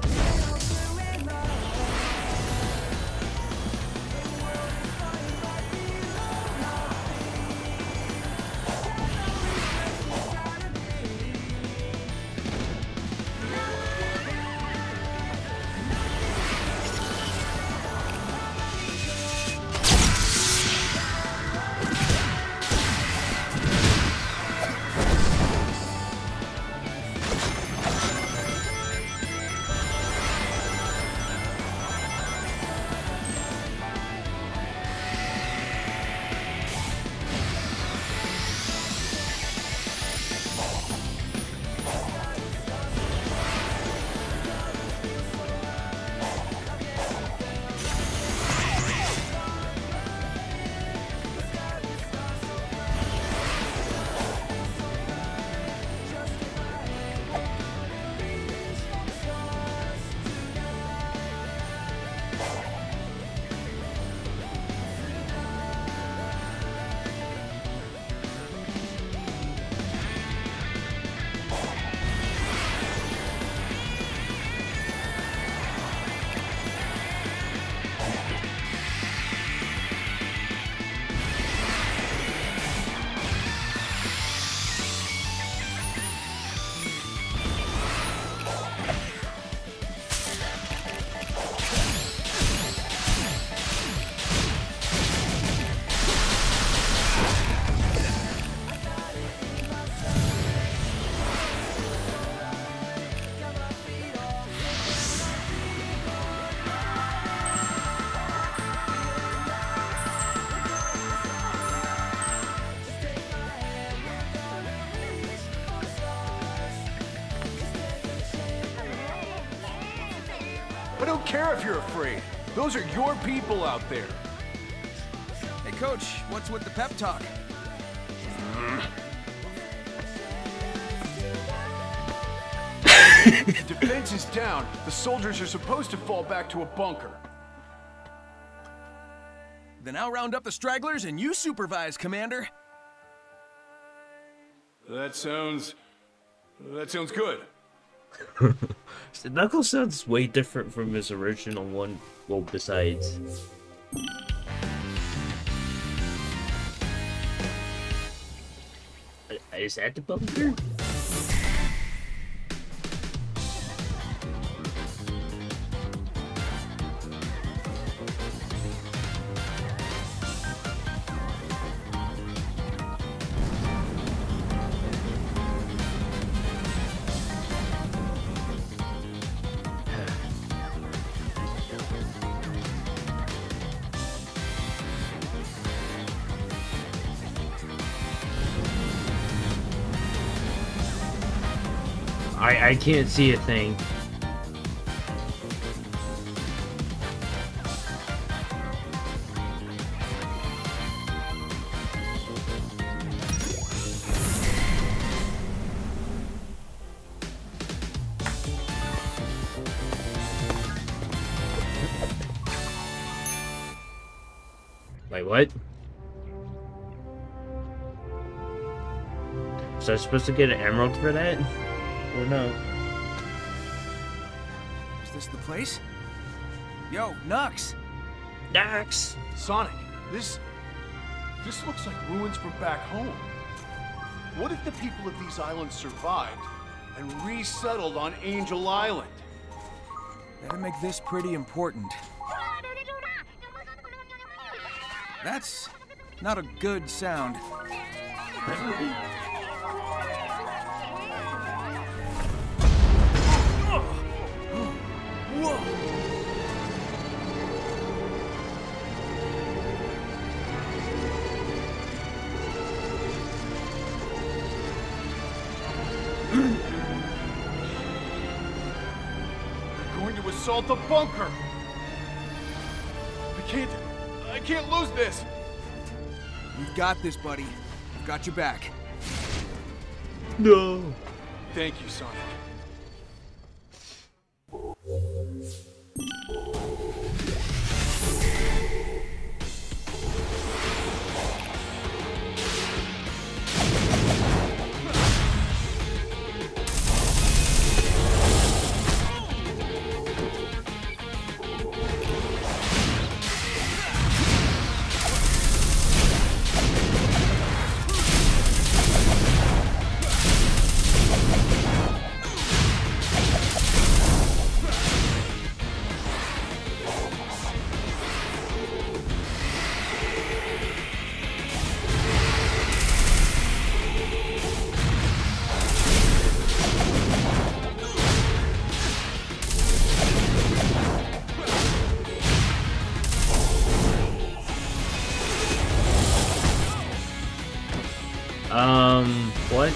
I don't care if you're afraid. Those are your people out there. Hey, Coach, what's with the pep talk? The defense is down. The soldiers are supposed to fall back to a bunker. Then I'll round up the stragglers and you supervise, Commander. That sounds... that sounds good. So Knuckles sounds way different from his original one. Well, besides. Is that the bunker? I, I can't see a thing. Wait, what? Was I supposed to get an emerald for that? Or no? Is this the place? Yo, Nux! Dax! Sonic, this... this looks like ruins from back home. What if the people of these islands survived and resettled on Angel Island? That'd make this pretty important. That's not a good sound. Whoa! They're going to assault the bunker! I can't... I can't lose this! You've got this, buddy. I've got your back. No! Thank you, Sonic. Um, what?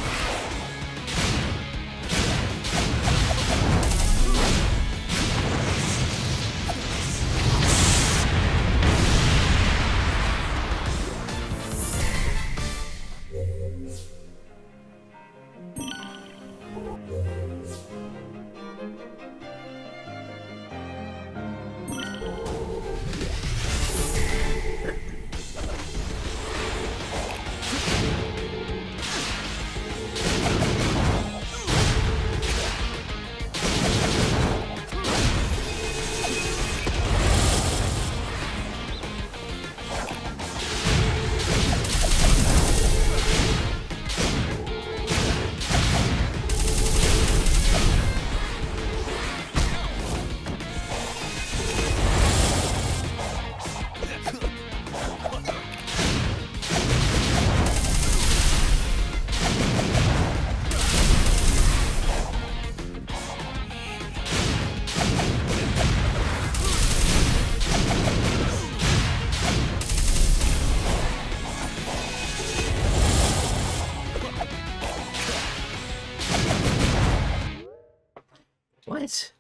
What?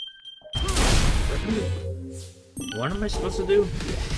What am I supposed to do?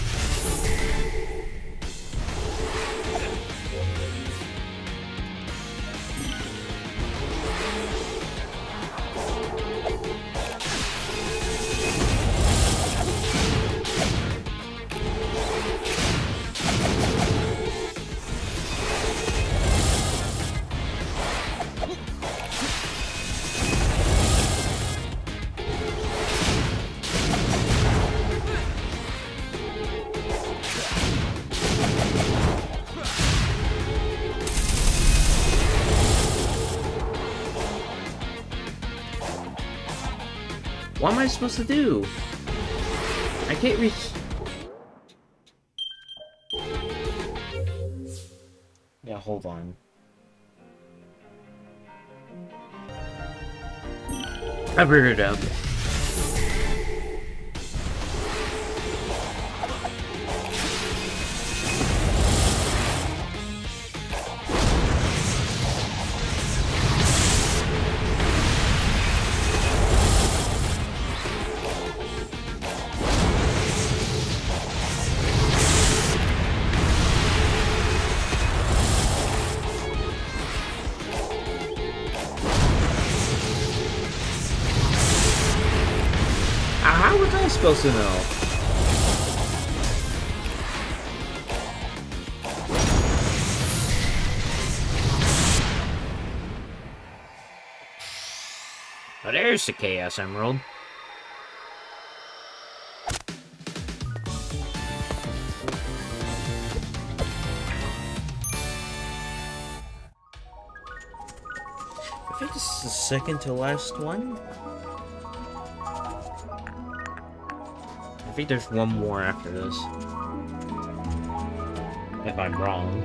What am I supposed to do? I can't reach... Yeah, hold on. I figured it out. How was I supposed to know? Oh, there's the Chaos Emerald. I think this is the second to last one. I think there's one more after this. If I'm wrong.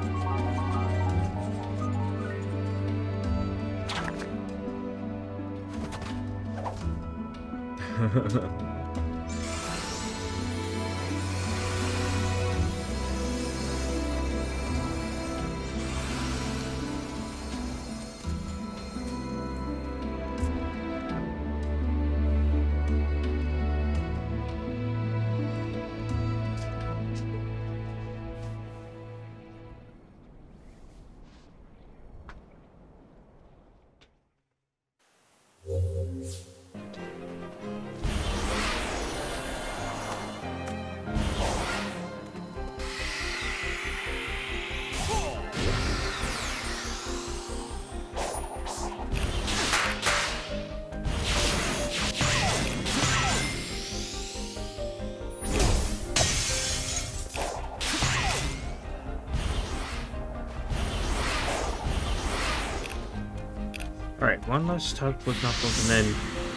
Alright, one last talk with Knuckles and then...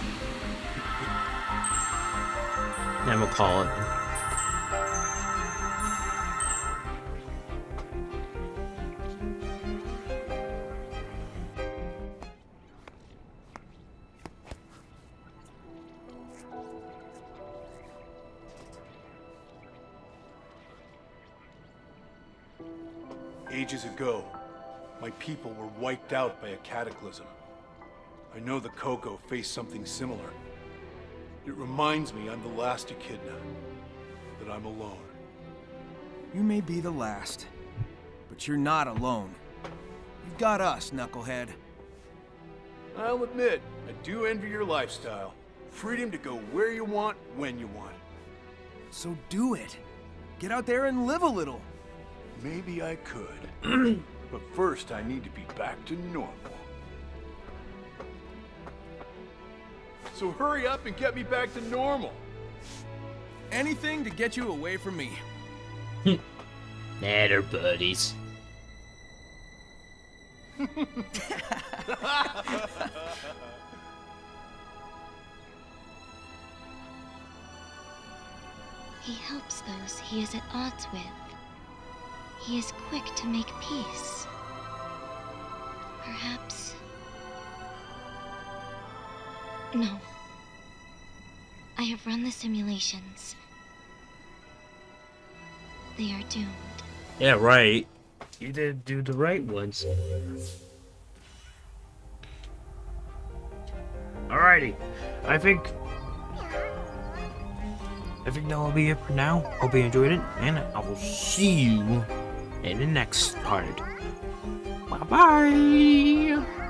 then we'll call it. Ages ago, my people were wiped out by a cataclysm. I know the Coco faced something similar. It reminds me I'm the last Echidna, that I'm alone. You may be the last, but you're not alone. You've got us, Knucklehead. I'll admit, I do envy your lifestyle. Freedom to go where you want, when you want. So do it. Get out there and live a little. Maybe I could. But first, I need to be back to normal. So hurry up and get me back to normal. Anything to get you away from me. Nah, they're buddies. He helps those he is at odds with. He is quick to make peace. Perhaps... No. I have run the simulations. They are doomed. Yeah, right. You did do the right ones. Alrighty. I think... I think that will be it for now. Hope you enjoyed it, and I will see you in the next part. Bye-bye!